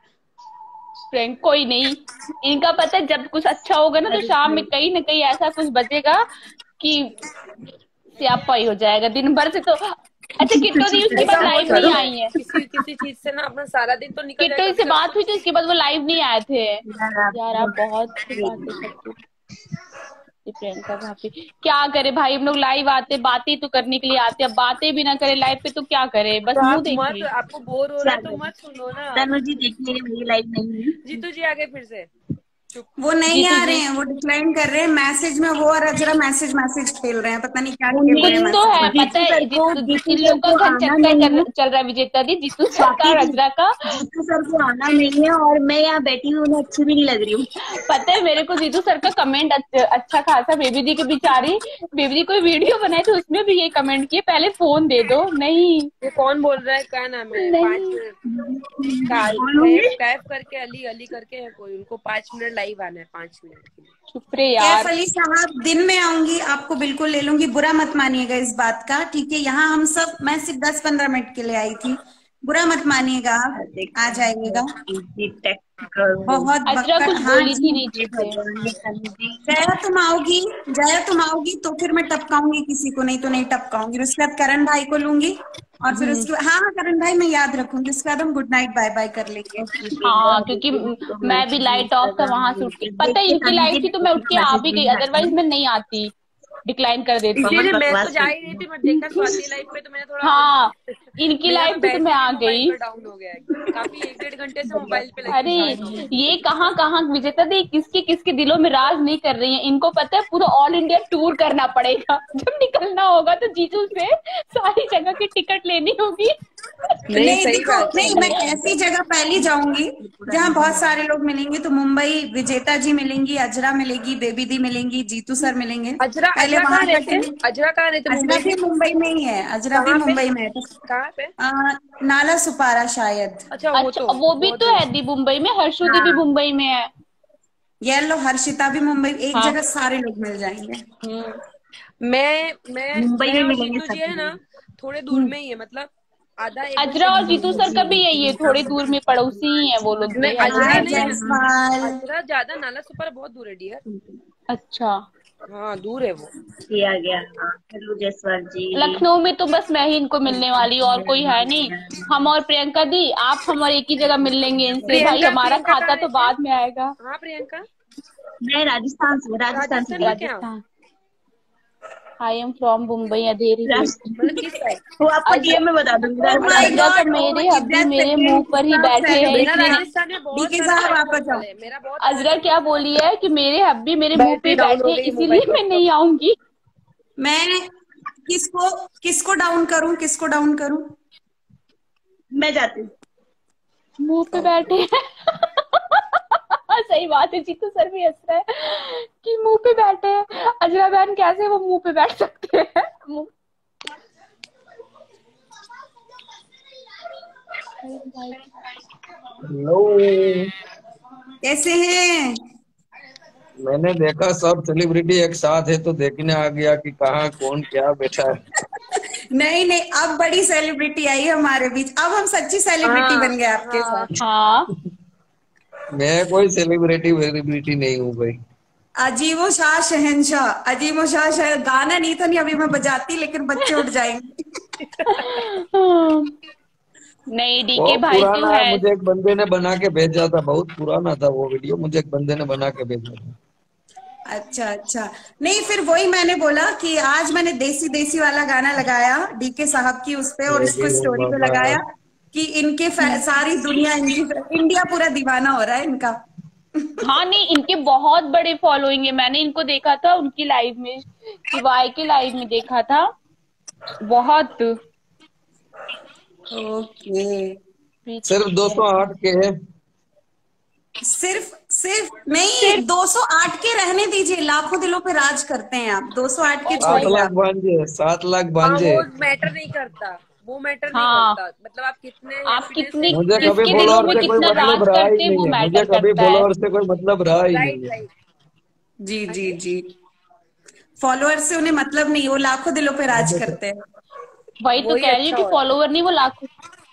फ्रेंड कोई नहीं, इनका पता है जब कुछ अच्छा होगा ना तो शाम में कहीं ना कहीं ऐसा कुछ बजेगा कि स्यापा ही हो जाएगा दिन भर से तो। अच्छा किट्टो दी उसके ऐसा बाद मत लाइव नहीं करो, आई है। किसी किसी चीज से ना अपना सारा दिन तो निकल जाए किट्टो कम से से बात कम। हुई थी उसके बाद वो लाइव नहीं आए थे। यार आप बहुत बातें करते हो। ये प्रियंका भाभी क्या करे भाई, हम लोग लाइव आते बातें तो करने के लिए आते, अब बातें भी ना करे लाइव पे तो क्या करे, बस तो मुंह आप मत, देखे। आपको बोर हो रहा है तो मत सुनो ना। तनु जी देखिए मेरी लाइव नहीं हुई। जीतू जी आ गए फिर से। चुप। वो नहीं जीतू आ रहे जी हैं, वो डिक्लाइन कर रहे हैं मैसेज में, वो और अजरा मैसेज मैसेज खेल रहे हैं, पता नहीं क्या खेल रहे कुछ हैं तो मैसेज है में। पता जीतू है, सर को जीतू इन सर लोग का को घर आना चक्कर नहीं है, चल रहा है विजेता दी, जीतू सर का बाकी और अजरा का। जीतू सर को आना नहीं है और मैं यहाँ बैठी हुई उन्हें अच्छी भी नहीं लग रही हूँ। पता है मेरे को जीतू सर का कमेंट अच्छा खासा, बेबी जी की बेचारी, बेबी जी कोई वीडियो बनाए थे उसमें भी ये कमेंट किए पहले फोन दे दो, नहीं ये कौन बोल रहा है, क्या नाम है? नहीं 5 मिनट कैफ बोलूंगी कैफ करके अली अली करके है कोई, उनको 5 मिनट लाइव आना है, 5 मिनट के लिए। चुप रे कैफ यार। अली साहब, दिन में आऊंगी, आपको बिल्कुल ले लूंगी, बुरा मत मानिएगा इस बात का, ठीक है? यहाँ हम सब, मैं सिर्फ 10-15 मिनट के लिए आई थी, बुरा मत मानिएगा, आप आ जाइएगा। बहुत अजरा बक्कर, कुछ हाँ बोली थी जी। नीचे से। जया तुम आओगी, जया तुम आओगी तो फिर मैं टपकाऊंगी किसी को, नहीं तो नहीं टपकाऊंगी। उसके बाद करण भाई को लूंगी और फिर उसके बाद, हाँ हाँ करण भाई मैं याद रखूंगी, उसके बाद हम गुड नाइट बाय बाय कर लेंगे। हाँ क्योंकि मैं भी लाइट ऑफ था वहां से उठ के, पता है इनकी लाइट थी तो मैं उठ के आ भी गई, अदरवाइज मैं नहीं आती, डिक्लाइन कर देती। इसीलिए मैं तो जा ही रही थी, मैं देखा स्वाति लाइव पे तो मैंने थोड़ा हाँ इनकी मेरा लाइव तो थी तो वैसे मैं भी आ मोबाइल गई। पर डाउन हो गया है, काफी 1-1.5 घंटे से मोबाइल पे लगी अरे हुई थी। ये कहाँ कहाँ विजेता दी किसके किसके दिलों में राज नहीं कर रही है, इनको पता है पूरा ऑल इंडिया टूर करना पड़ेगा, जब निकलना होगा तो जीजू से सारी जगह की टिकट लेनी होगी। नहीं सही देखो, बात है। नहीं मैं ऐसी जगह पहली जाऊंगी जहाँ बहुत सारे लोग मिलेंगे, तो मुंबई विजेता जी मिलेंगी, अजरा मिलेगी, बेबी दी मिलेंगी, जीतू सर मिलेंगे, अजरा पहले अजरा वहां कहाँ रहते हैं? जाके। अजरा कहाँ रहते हैं? अजरा मुंबई भी में? मुंबई में ही है, अजरा भी कहाँ पे? मुंबई में है। कहाँ पे? नाला सुपारा शायद। अच्छा वो अच्छा तो वो भी बहुत तो दूर। है दी मुंबई में, हर्षु दी भी मुंबई में है। येलो हर्षिता भी मुंबई, एक हाँ जगह सारे लोग मिल जाएंगे। मैं मुंबई जया में और मिलेंगे जीतू जी है सब। ना, थोड़े दूर में ही है, मतलब आधा 1 घंटे अजरा का और जीतू सर का भी यही है, थोड़े दूर में पड़ोसी ही है वो लोग नहीं भी, अजरा हाय हरिद्वार नहीं, में। जयसवाल। अजरा ज्यादा नाला सुपारा बहुत दूर है डियर। अच्छा हाँ दूर है वो। किया गया। हेलो जयसवाल जी। लखनऊ में तो बस मैं ही इनको मिलने वाली हूँ, और कोई है नहीं। हम और प्रियंका दी, आप हम और एक ही जगह मिल लेंगे इनसे, भाई प्रियंका हमारा प्रियंका खाता कहाँ तो रहते हैं? बाद में आएगा। हाँ प्रियंका मैं राजस्थान से राजस्थान में क्या? Rajasthan. I am from Mumbai Andheri district. मतलब किस साइड? वो आपको डीएम में बता दूंगी। Oh my अजरा तो God, मेरे oh, अभी just मेरे second, मुंह पर ही stop बैठे हैं मेरा celebrating. इसलिए। राजस्थान में बहुत डीके सारा साहब लाइव आप सर्कल बताओ। है, मेरा बहुत अजरा क्या बोली है कि मेरे अभी मेरे मुंह पे बैटरी डाउन हो बैठे गई इसीलिए मोबाइल मैं पर। नहीं आऊंगी। मैं किसको किसको डाउन करूं, किसको डाउन करूं? मैं जाती हूँ। मुंह पे बैठे हैं। सही बात है, जीतू सर भी हंस रहा है कि मुंह पे बैठे हैं। अजरा बहन कैसे वो मुंह पे बैठ सकते हैं? हेलो। कैसे हैं? मैंने देखा सब सेलिब्रिटी एक साथ है तो देखने आ गया कि कहाँ कौन क्या बैठा है। नहीं नहीं, अब बड़ी सेलिब्रिटी आई है हमारे बीच, अब हम सच्ची सेलिब्रिटी बन गए आपके साथ। हाँ मैं कोई सेलिब्रिटी वेलिब्रिटी नहीं हूँ भाई। अजीबो शाह शहनशाह, अजीबो शाह शाह गाना नहीं था, नहीं अभी मैं बजाती, लेकिन बच्चे उठ जाएंगे। नहीं वो डीके भाई तो पुराना है, है। मुझे एक बंदे ने बना के भेजा था, बहुत पुराना था वो वीडियो, मुझे एक बंदे ने बना के भेजा था। अच्छा अच्छा, नहीं फिर वही मैंने बोला कि आज मैंने देसी देसी वाला गाना लगाया डीके साहब की उस पे, और इसको स्टोरी पे लगाया कि इनके सारी दुनिया, इंडिया पूरा दीवाना हो रहा है इनका। हाँ नहीं इनके बहुत बड़े फॉलोइंग है, मैंने इनको देखा था उनकी लाइव में, शिवाय के लाइव में देखा था बहुत। ओके, सिर्फ 208 के है। सिर्फ नहीं, 208 के रहने दीजिए, लाखों दिलों पे राज करते हैं आप, 208 के 7 छोड़िए लाख आप। भांजे, 7 लाख हाँ भांजे। वो मैटर नहीं करता। वो मैटर नहीं हाँ। करता, मतलब आप कितने आप happiness कितने से- मुझे कभी किसके दिलों फॉलोअर में से कोई कितना राज मतलब रहा ही करते हैं वो नहीं है, मुझे मैटर कभी करता है। फॉलोअर से कोई मतलब रहा ही नहीं राइट है। राइट। जी जी जी। फॉलोअर से उन्हें मतलब नहीं, वो लाखों दिलों पे राज करते हैं। वही तो वही कह रही अच्छा हूँ कि होता है। फॉलोवर नहीं, वो लाखों।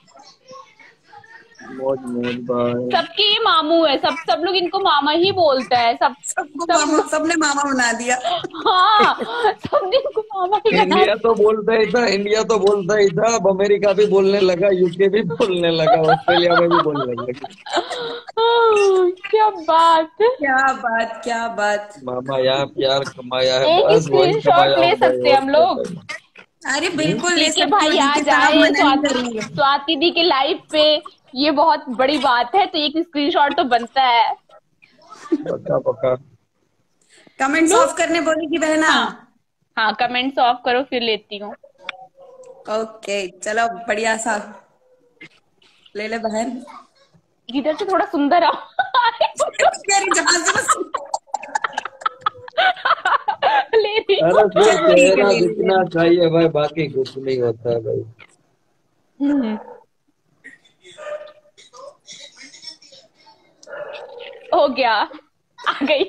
मौज मौज भाई। सबके ये मामू है, सब लोग इनको मामा ही बोलते हैं, सब सबको सब मामा, लोग। सबने मामा बना दिया। हाँ, सबने इनको मामा ही बना इंडिया तो बोलता ही था, इंडिया तो बोलता ही था, अब अमेरिका भी बोलने लगा, यूके भी बोलने लगा, ऑस्ट्रेलिया में भी बोलने लगा। क्या बात है। क्या बात, क्या बात। मामा यहाँ प्यार कमाया है, एक बस वही स्क्रीनशॉट कमाया ले हूँ भाई, सकते हैं और हम क्या लोग। करूं। अरे बिल्कुल ले डीके सकते हो, भाई आ डीके साहब जाए मना नहीं करेंगे। स्वाति दी के लाइव पे, ये बहुत बड़ी बात है, तो एक स्क्रीनशॉट तो बनता है। पक्का पक्का। Comments low. ऑफ करने बोलेगी बहना। हाँ हाँ, कमेंट्स ऑफ करो फिर लेती हूँ। ओके चलो, बढ़िया सा ले ले बहन। इधर से थोड़ा सुंदर आओ। तेरी जहां से बस। ले रही हूँ। अरे सिर्फ चल ठीक है, चेहरा ले ली, ले दिखना ली। चाहिए भाई, बाकी कुछ नहीं होता है भाई। हो गया, आ गई।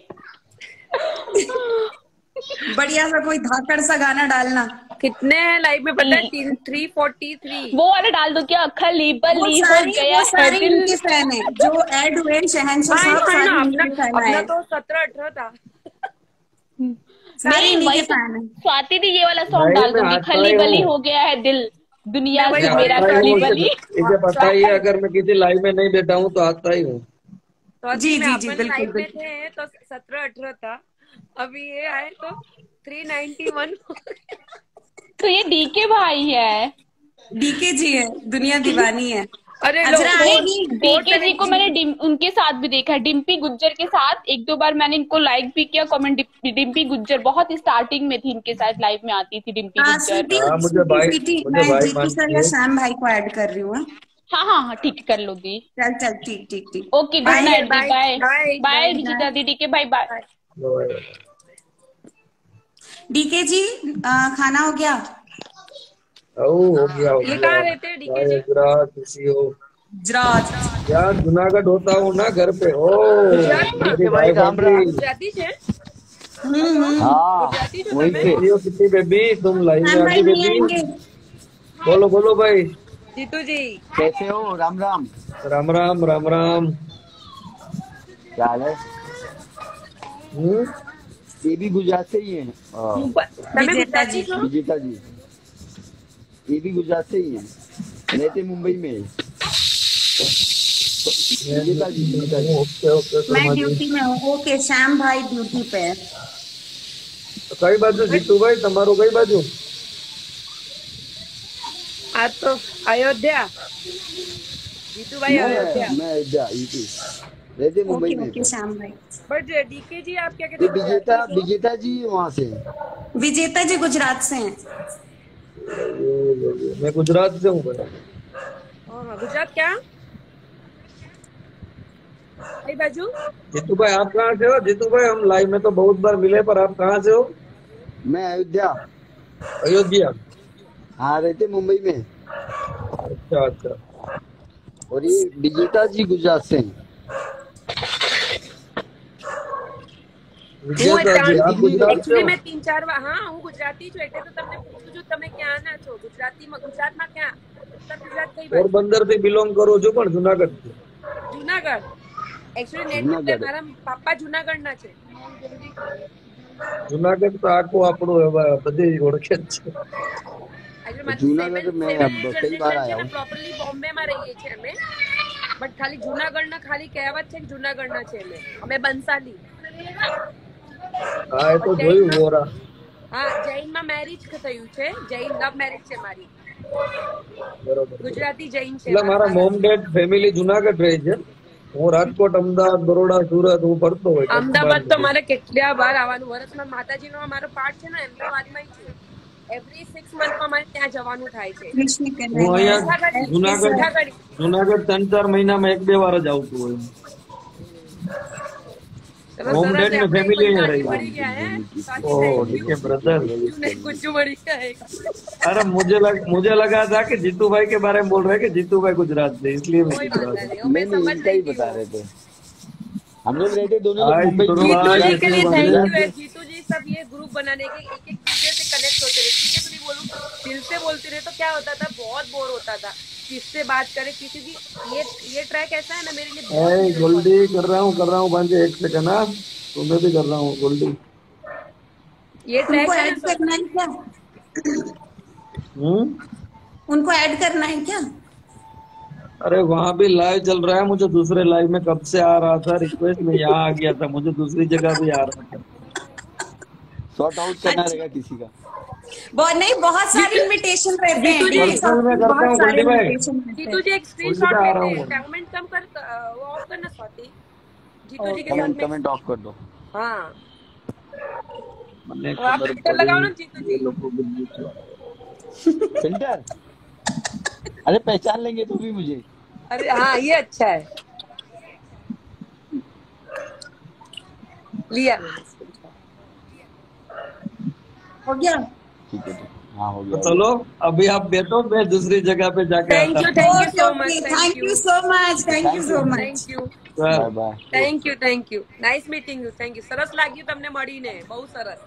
बढ़िया सा कोई धाकड़ सा गाना डालना। कितने हैं लाइव में पता है? 343। वो वाला डाल दो क्या, खली बली हो गया वो है सारे दिल। इनके फैन है जो ऐड हुए हैं, शहंशाह हाँ साहब, ना, सारे अपना इनके फैन अपना आए, तो 17-18 था। सारे नहीं इन्हीं वही के तो, फैन है। स्वाति दी ये वाला सॉन्ग भाई डाल मैं दूंगी, आता खली ही बली हूँ, हो गया है दिल, दुनिया मैं वही से मैं बोल मेरा रही आता हूँ, ही खली हूँ, बली। इसे पता ही है, अगर मैं किसी लाइव में नहीं बैठा हूँ तो आता ही हूँ। जी में जी जी, अपन बिल्कुल लाइव में बिल्कुल। थे तो 17-18 था, अभी ये आए तो 391। तो ये डीके भाई है। डीके जी है, दुनिया दीवानी है। अरे लो, अजरा आएगी। डीके जी को मैंने उनके साथ भी देखा है, डिम्पी गुज्जर के साथ एक दो बार मैंने इनको लाइक भी किया, कमेंट। डिम्पी गुज्जर बहुत स्टार्टिंग में थी इनके साथ लाइव में आती थी डिम्पी हाँ गुज्जर। स्वीटी, हाँ स्वीटी स्वीटी, मुझे मैं भाई जीतू सर मानती या है। श्याम भाई को ऐड कर रही हूँ। हाँ? हाँ हाँ हाँ, ठीक कर लोगी। चल चल, ठीक ठीक ठीक। ओके, गुड बाय नाइट दी, bye bye bye bye bye. Vijita दीदी के, बाय बाय। डीके जी, खाना हो गया? हो गया हो ये गया। कहाँ रहते हैं डीके भाई जी? अजरा खुशी हो गुजरात। यार, जूनागढ़ होता हूँ ना घर पे। ओ गुजरात में? भाई भाभी, गुजराती से? हाँ गुजराती जो वही તમે? पे। कितनी बेबी, तुम लाइन में श्याम आ भाई गई नहीं बेबी। आएंगे? बोलो बोलो भाई। जीतू जी कैसे हो? राम राम। राम राम राम राम। क्या हाल है? ये भी गुजरात से ही है। તમે विजेता गुजराती जी। છો? विजेता जी ये भी गुजरात से ही है, रहते मुंबई में। विजेता जी ओके ओके मैं शर्मा जी। ड्यूटी में हूँ। ओके, श्याम भाई ड्यूटी पे है। कई बाजू जीतू भाई તમારું કઈ બાજુ? આ તો અયોધ્યા। जीतू भाई अयोध्या। मैं अयोध्या यूपी, रहते मुंबई ओके में। ओके श्याम भाई। बट डीके जी आप क्या कहते ये हैं? विजेता गुजराती हो? विजेता जी वहाँ से हैं। विजेता जी गुजरात से हैं। मैं गुजरात से हूँ भाई। हाँ, गुजरात क्या? कई बाजू? जीतू भाई आप कहाँ से हो? जीतू भाई हम लाइव में तो बहुत बार मिले, पर आप कहाँ से हो? मैं अयोध्या। अयोध्या। हाँ, रहते मुंबई में। अच्छा अच्छा। और ये विजेता जी गुजरात से हैं। विजेता जी आप गुजरात से एक्चुअली हो? मैं 3-4 વાર હા હું ગુજરાતી છું એટલે તો તમને પૂછું છું તમે ક્યાંના છો? ગુજરાતમાં ક્યાં? ઉત્તર ગુજરાત કઈ બાજુ? પોરબંદર થી બિલોંગ કરું છું, પણ જુનાગઢ થી। જુનાગઢ। एक्चुअली नेट पे જુનાગઢ। મારા પાપા જુનાગઢના છે। જુનાગઢ તો આખું આપણું હવે બધી ઓળખે જ છે। એટલે મારી જુનાગઢ મેં સેવન कई बार જનરેશન आया છે ને हूँ। પ્રોપરલી બોમ્બેમાં રહીએ છીએ અમે, બટ ખાલી જુનાગઢના ખાલી કહેવત છે કે જુનાગઢના છે અમે બંસાલી। હા એ તો જોયું વોરા। હા, જૈનમાં મેરેજ થયું છે, જૈન લવ મેરેજ છે મારી, બરોબર। ગુજરાતી જૈન છે એટલે મારા મોમ ડેડ ફેમિલી જુનાગઢ રહી છે। હું રાજકોટ, અમદાવાદ, બરોડા, સુરત હું ફરતો હોય। અમદાવાદ તો મારે કેટલા વાર આવવાનું, વર્ષમાં માતાજીનો મારો પાઠ છે ને અમદાવાદમાં છું, એવરી 6 મંથમાં મારે ત્યાં જવાનું થાય છે। कृष्ण के હું અહીંયા જુનાગઢ જુનાગઢ 3-4 મહિનામાં 1-2 વાર જ આવતું હોય। चलो होम जरा डेट से में अपने फैमिली कोई है काटी रही। बड़ी क्या है ओह ठीक है ब्रदर। गुज्जू बड़ी क्या है। अरे मुझे लगा था कि जीतू भाई के बारे में बोल रहे हैं कि जीतू भाई गुजरात से, इसलिए मैं कोई पूछ बात रहा था। नहीं, वो मैं नहीं समझ इनका रही ही थी बता वो। रहे थे। हम लोग रहते दोनों लोग हाय मुंबई जीतू में। जीतू भाई, जी के लिए कैसे थैंक बंदे? यू है। जीतू जी सब ये ग्रुप बनाने के एक एक दूसरे से कनेक्ट होते रहे। सीरियसली बोलूं, दिल से बोलते रहे तो क्या होता था, बहुत बोर होता था। किससे बात करे किसी की। ये ट्रैक ऐसा है ना, मेरे लिए बहुत ए मीनिंगफुल गोल्डी है। कर रहा हूँ भांजे, एक सेकंड ना, तुम्हें भी कर रहा हूँ गोल्डी। ये उनको ट्रैक है ना ऐड करना है क्या? उनको ऐड करना है क्या? अरे वहां भी लाइव चल रहा है, मुझे दूसरे लाइव में कब से आ रहा था रिक्वेस्ट, में यहाँ आ गया था, मुझे दूसरी जगह भी आ रहा था। सॉर्ट आउट करना अच्छा, रहेगा किसी का। बहुत सारे इनविटेशन रहते हैं जीतू जी, डीके साहब पर्सनल में के, करता बहुत हूँ सारे गोल्डी भाई, इनविटेशन रहते जीतू हैं। जी एक गोल्डी स्क्रीनशॉट पे आ रहा लेते हूँ हैं। मैं। कमेंट कम कर, वो ऑफ करना स्वाति। जीतू जी के साथ कमेंट में। कमेंट ऑफ कर दो। हाँ, मैंने तो आप खबर फिल्टर पड़ी लगाओ ना जीतू ये जी। लोगों को बीच। फिल्टर। अरे पहचान लेंगे तो भी मुझे। अरे हाँ, ये अच्छा है। लिया। हो गया। ठीक है हाँ हो तो गया। चलो अभी आप बैठो, मैं दूसरी जगह पे जाके थैंक आता यू हूँ। So okay much. Okay, thank thank you you so much, thank you so much. Thank you sir, bye bye. Thank you nice meeting you. Thank you. सरस लागी તમને મળીને, બહુ સરસ।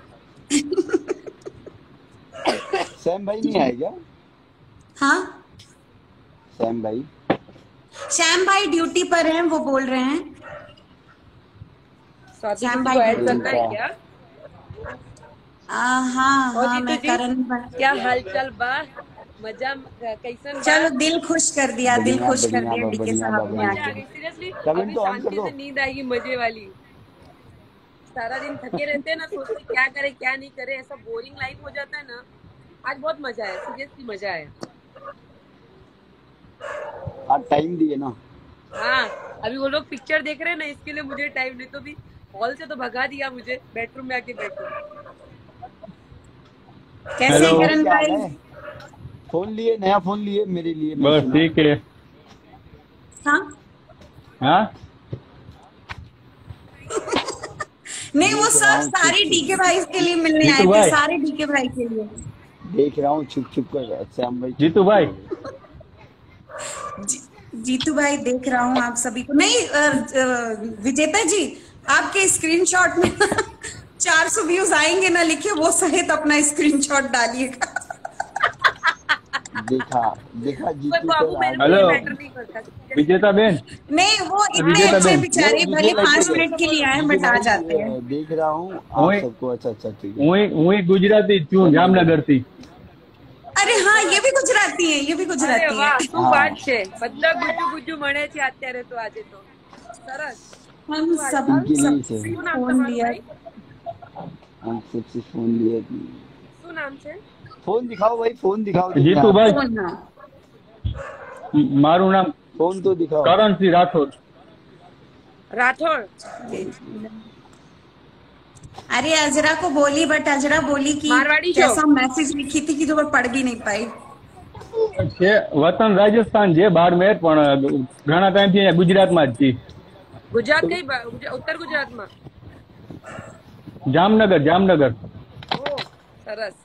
सैम भाई नहीं आए क्या? हाँ, सैम भाई। श्याम भाई ड्यूटी पर हैं, वो बोल रहे हैं। स्वाति श्याम जी भाई को ऐड ड्यूटी करना है क्या? हाँ और हाँ, जीतू मैं जी करण क्या हालचाल बा? मजा कैसन बा? चलो, दिल खुश कर दिया, दिल बढ़िया, खुश कर बढ़िया, दिया डीके बढ़िया, साहब ने बढ़िया। मजा आ आके। गई सीरियसली। कमेंट अभी तो ऑन कर शांति दो। से नींद आएगी मजे वाली। सारा दिन थके रहते हैं ना, सोचते क्या करे क्या नहीं करे, ऐसा बोरिंग लाइफ हो जाता है ना। आज बहुत मजा आया, सीरियसली मजा आया। आज टाइम दिए ना। हाँ, अभी वो लोग पिक्चर देख रहे हैं ना, इसके लिए मुझे टाइम, नहीं तो भी हॉल से तो भगा दिया मुझे, बेडरूम में आके बैठो। कैसे हैं करण क्या हाल भाई? है? फोन लिए, नया फोन लिए मेरे लिए। मैं बस सुना। ठीक है। हाँ, हाँ नहीं वो सब सारे डीके भाई के लिए मिलने आए जीतू थे, भाई। सारे डीके भाई के लिए। देख रहा हूँ छुप छुप कर। सैम भाई। जीतू भाई। जीतू भाई देख रहा हूँ आप सभी को। नहीं विजेता जी, आपके स्क्रीनशॉट में 400 व्यूज आएंगे ना लिखे, वो सहित अपना स्क्रीनशॉट डालिएगा। देखा देखा कोई जीतू बाबू तो मेरे को हेलो। ये मैटर नहीं करता। विजेता बेन। नहीं, वो इतने विजेता अच्छे बहन। बेचारे, भले 5 मिनट के लिए आए बट आ जाते हैं। देख रहा हूँ आप ओए। सबको। अच्छा अच्छा ठीक है। હું ગુજરાતી છું જામનગર થી। अरे हाँ, ये भी गुजराती है, ये भी अरे गुजराती वाह, है। શું વાત છે। બધા ગુજ્જુ ગુજ્જુ મળે છે અત્યારે તો, આજે તો સરસ। हम सब इनके लिए से શું નામ फोन તમારું लिया। ભાઈ? हम सबसे फोन लिए। શું નામ છે? फोन दिखाओ भाई, फोन दिखाओ। जीतू भाई। फोन, हाँ। મારું નામ फोन तो दिखाओ। કરણસિંહ રાઠોડ। राठौड़। अरे अजरा को बोली, बट अजरा बोली कि मारवाड़ी शो। कैसा मैसेज लिखी थी कि जो मैं पढ़ भी नहीं पाई। છે વતન રાજસ્થાન છે બારમેર, પણ ઘણા ટાઈમથી અહીંયા ગુજરાતમાં જ છી। गुजरात कई उत्तर गुजरात में। જામનગર જામનગર। ओ सरस।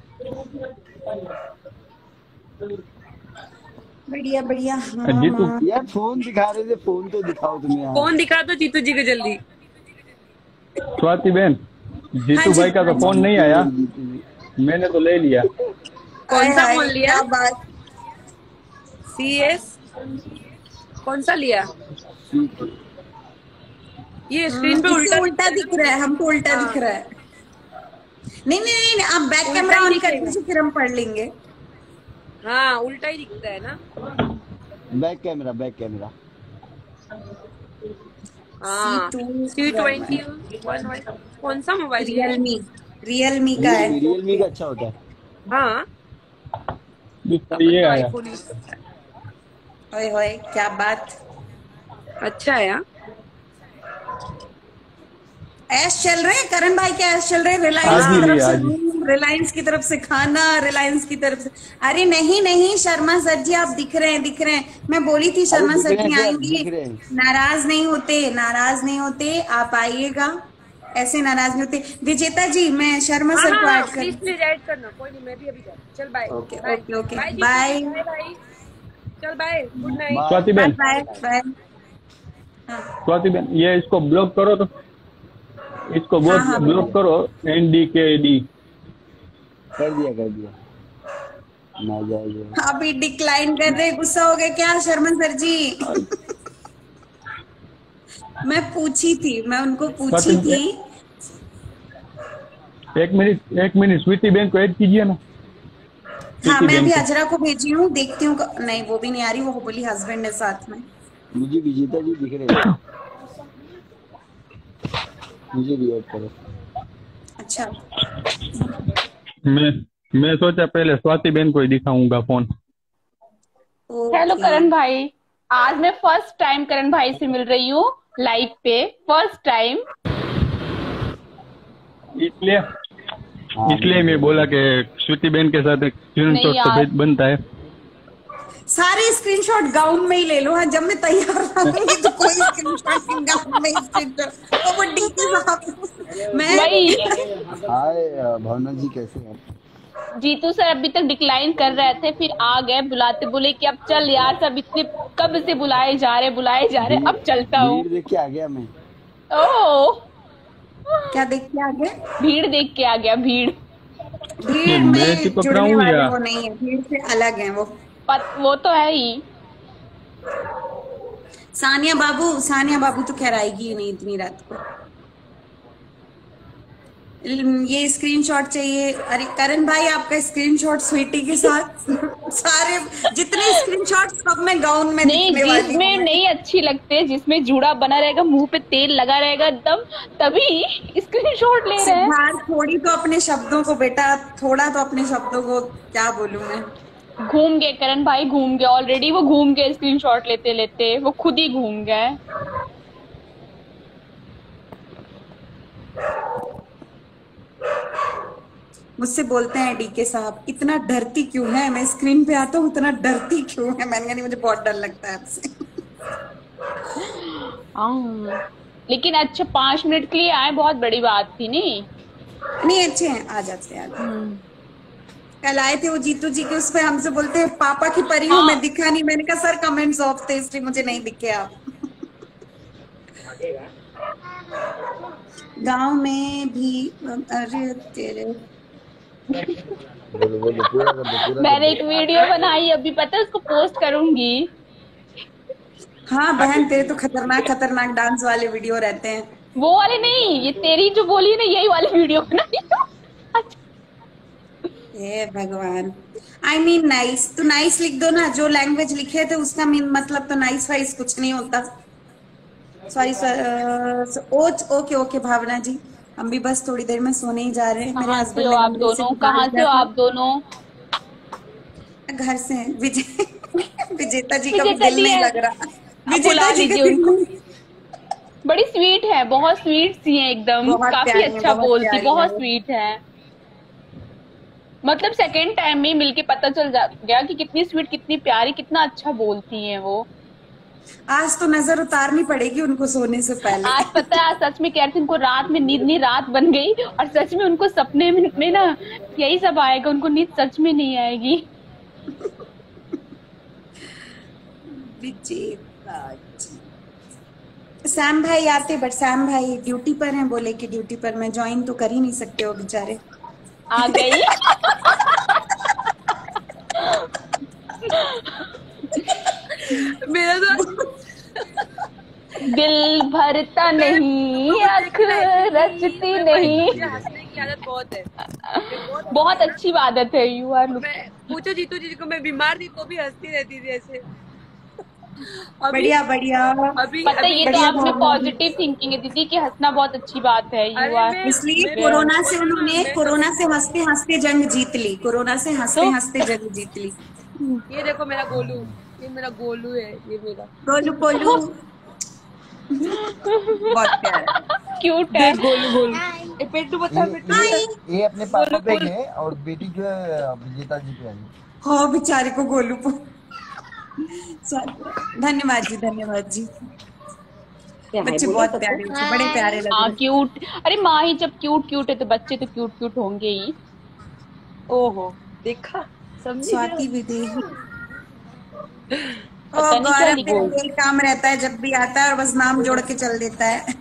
बढ़िया बढ़िया। हाँ, जीतू हाँ। यार फोन दिखा रहे थे, फोन तो दिखाओ तुम्हें यार। फोन दिखा दो जीतू जी को जल्दी। स्वाति बेन, जीतू भाई का तो फोन नहीं आया, मैंने तो ले लिया। कौन सा हाय, फोन लिया? क्या बात। CS कौन सा लिया? ये स्क्रीन पे किसको उल्टा उल्टा दिख रहा है? हमको उल्टा दिख रहा है। नहीं नहीं नहीं नहीं, आप बैक उल्टा कैमरा ही ऑन दिखेगा। कर दीजिए, फिर हम पढ़ लेंगे। हाँ, उल्टा ही दिखता है ना। Back camera, back camera. हाँ, C20 कौन सा मोबाइल है? रियलमी का है। रियलमी का अच्छा होता है। हाँ, ये आया। आईफोन ओए होए, क्या बात। अच्छा है। हाँ? ऐश चल रहे हैं करण भाई के, ऐश चल रहे हैं आज ही लिया, आज रिलायंस। रिलायंस की तरफ से खाना, रिलायंस की तरफ से। अरे नहीं नहीं शर्मा सर जी, आप दिख रहे हैं, दिख रहे हैं। मैं बोली थी शर्मा दिख सर रहे जी हैं सर, आएंगी, दिख रहे हैं। नाराज नहीं होते, नाराज नहीं होते, आप आइएगा, ऐसे नाराज नहीं होते। विजेता जी मैं शर्मा हाँ सर को हाँ ऐड कर। प्लीज प्लीज ऐड करना, कोई नहीं, मैं भी अभी जा। चल bye okay bye okay okay bye bye bye bye, चल bye, good night. Swati bye बहन, बाय बाय। हाँ स्वाति बहन, ये इसको ब्लॉक करो तो, इसको हाँ बहुत हाँ ब्लॉक करो। NDKD कर दिया ना जाएगा। अभी डिक्लाइन कर रहे, गुस्सा हो गए क्या शर्मा सर जी? मैं पूछी थी, मैं उनको पूछी स्वाति थी। एक मिनट स्वीटी बहन को ऐड कीजिए ना। हाँ स्वीटी मैं बहन अभी को। अजरा को भेजी हूँ, देखती हूँ नहीं वो भी नहीं आ रही, वो बोली हस्बैंड है साथ में। मुझे विजेता जी दिख रहे हैं, मुझे भी ऐड करो। अच्छा मैं सोचा पहले स्वाति बहन को ही दिखाऊंगा फोन। Hello okay. करण भाई, आज मैं फर्स्ट टाइम करण भाई से मिल रही हूँ लाइव पे, फर्स्ट टाइम। इसलिए मैं बोला कि स्वीटी बहन के साथ एक नहीं यार। स्क्रीनशॉट बनता है। सारे स्क्रीनशॉट गाउन में ही ले लो। हाँ जब मैं तैयार रहूंगी तो कोई स्क्रीनशॉट गाउन में ही स्क्रीनशॉट। तो वो डीके साहब मैं वही हाय भावना जी, कैसे हैं? जीतू सर अभी तक डिक्लाइन कर रहे थे, फिर आ गए बुलाते, बोले कि अब चल यार, सब इतने कब से बुलाए जा रहे, अब चलता हूँ। भीड़ देख के आ गया मैं। ओह क्या देख के आ गए? भीड़ देख के आ गया, भीड़ भीड़ मैं में चिपक रहा जुड़ने हूँ वाले या? वो नहीं है, भीड़ से अलग है वो। वो तो है ही। सानिया बाबू तो खैर आएगी ही नहीं इतनी रात को। ये स्क्रीनशॉट चाहिए। अरे करण भाई आपका स्क्रीनशॉट स्वीटी के साथ सारे जितने स्क्रीनशॉट सब में गाउन में नहीं, दिखने वाली जिसमें हूँ। नहीं अच्छी लगते, जिसमें जूड़ा बना रहेगा, मुंह पे तेल लगा रहेगा एकदम, तभी स्क्रीनशॉट ले रहे हैं। सिद्धार्थ थोड़ी तो अपने शब्दों को बेटा, थोड़ा तो अपने शब्दों को, क्या बोलूं मैं। घूम गए करण भाई, घूम गए ऑलरेडी, वो घूम गए स्क्रीनशॉट लेते लेते, वो खुद ही घूम गए। मुझसे बोलते हैं डीके साहब इतना डरती क्यों है, मैं स्क्रीन पे आता हूँ इतना डरती क्यों है? मैंने कहा नहीं मुझे बहुत डर लगता है आपसे। लेकिन अच्छा 5 मिनट के लिए आए, बहुत बड़ी बात थी। नहीं अच्छे हैं, आ जाते हैं। कल आए थे वो जीतू जी के उस पे, हमसे बोलते हैं पापा की परी हूँ मैं, दिखा नहीं। मैंने कहा सर कमेंट्स ऑफ थे इसलिए मुझे नहीं दिखे आप। गांव में भी अरे तेरे बोलो पूरा कर दो। मैंने एक वीडियो बनाई अभी, पता है उसको पोस्ट करूंगी। हाँ बहन तेरे तो खतरनाक डांस वाले वीडियो रहते हैं। वो वाले नहीं, ये तेरी जो बोली ना, यही वाली वीडियो बनाई। हे भगवान, I mean नाइस, तो नाइस लिख दो ना, जो लैंग्वेज लिखे थे उसका मतलब तो नाइस वाइस कुछ नहीं होता। Sorry sir, okay Bhavna ji, हम भी बस थोड़ी देर में सोने ही जा रहे हैं। मेरे हस्बैंड ने आप दोनों कहाँ से हो? आप दोनों घर से हैं। विजेता जी का विजेता दिल जी नहीं है। लग रहा। बुला विजेता जी लीजिए उनको। बड़ी स्वीट है, बहुत स्वीट सी है एकदम, बहुत काफी प्यारी है, अच्छा बहुत बोलती, प्यारी बहुत है। स्वीट है। मतलब सेकंड टाइम में मिलके पता चल गया कि कितनी स्वीट, कितनी प्यारी, कितना अच्छा बोलती हैं वो। आज तो नजर उतारनी पड़ेगी उनको सोने से पहले। आज पता है, सच में कह रही थी उनको रात में नींद नहीं, रात बन गई, और सच में उनको सपने में ना यही सब आएगा, उनको नींद सच में नहीं आएगी। सैम भाई आते, बट सैम भाई ड्यूटी पर हैं, बोले कि ड्यूटी पर मैं ज्वाइन तो कर ही नहीं सकते हो बेचारे। आ गई। मेरा तो दिल भरता नहीं, आँख रचती नहीं। हंसने की आदत बहुत है, बहुत अच्छी आदत है। यू आर मैं पूछो जीतू जी को, मैं बीमार थी तो भी हंसती रहती थी ऐसे। बढ़िया अभी पता है, ये तो बढ़िया आप में बहुत पॉजिटिव थिंकिंग है दीदी, कि हंसना बहुत अच्छी बात है। यू आर इसलिए कोरोना से उन्होंने हंसते हंसते जंग जीत ली। कोरोना से हंसते हंसते जंग जीत ली। ये देखो मेरा गोलू, ये मेरा गोलू है, ये मेरा गोलू बहुत प्यारा क्यूट है। गोलू पेट्टू बता पेट्टू बता। ये अपने पापा पे है और बेटी जो है विजेता जी पे है। हाँ बेचारे को गोलू को। धन्यवाद जी, धन्यवाद जी। बच्चे बहुत प्यारे होते, बड़े प्यारे लग हाँ रहे। क्यूट। अरे माँ ही जब क्यूट क्यूट है तो बच्चे तो क्यूट क्यूट होंगे ही। ओहो देखा, समझी स्वाति विदेही। पता नहीं क्या गौरव ही का बोल। यही काम रहता है, जब भी आता है और बस नाम जोड़ के चल देता है।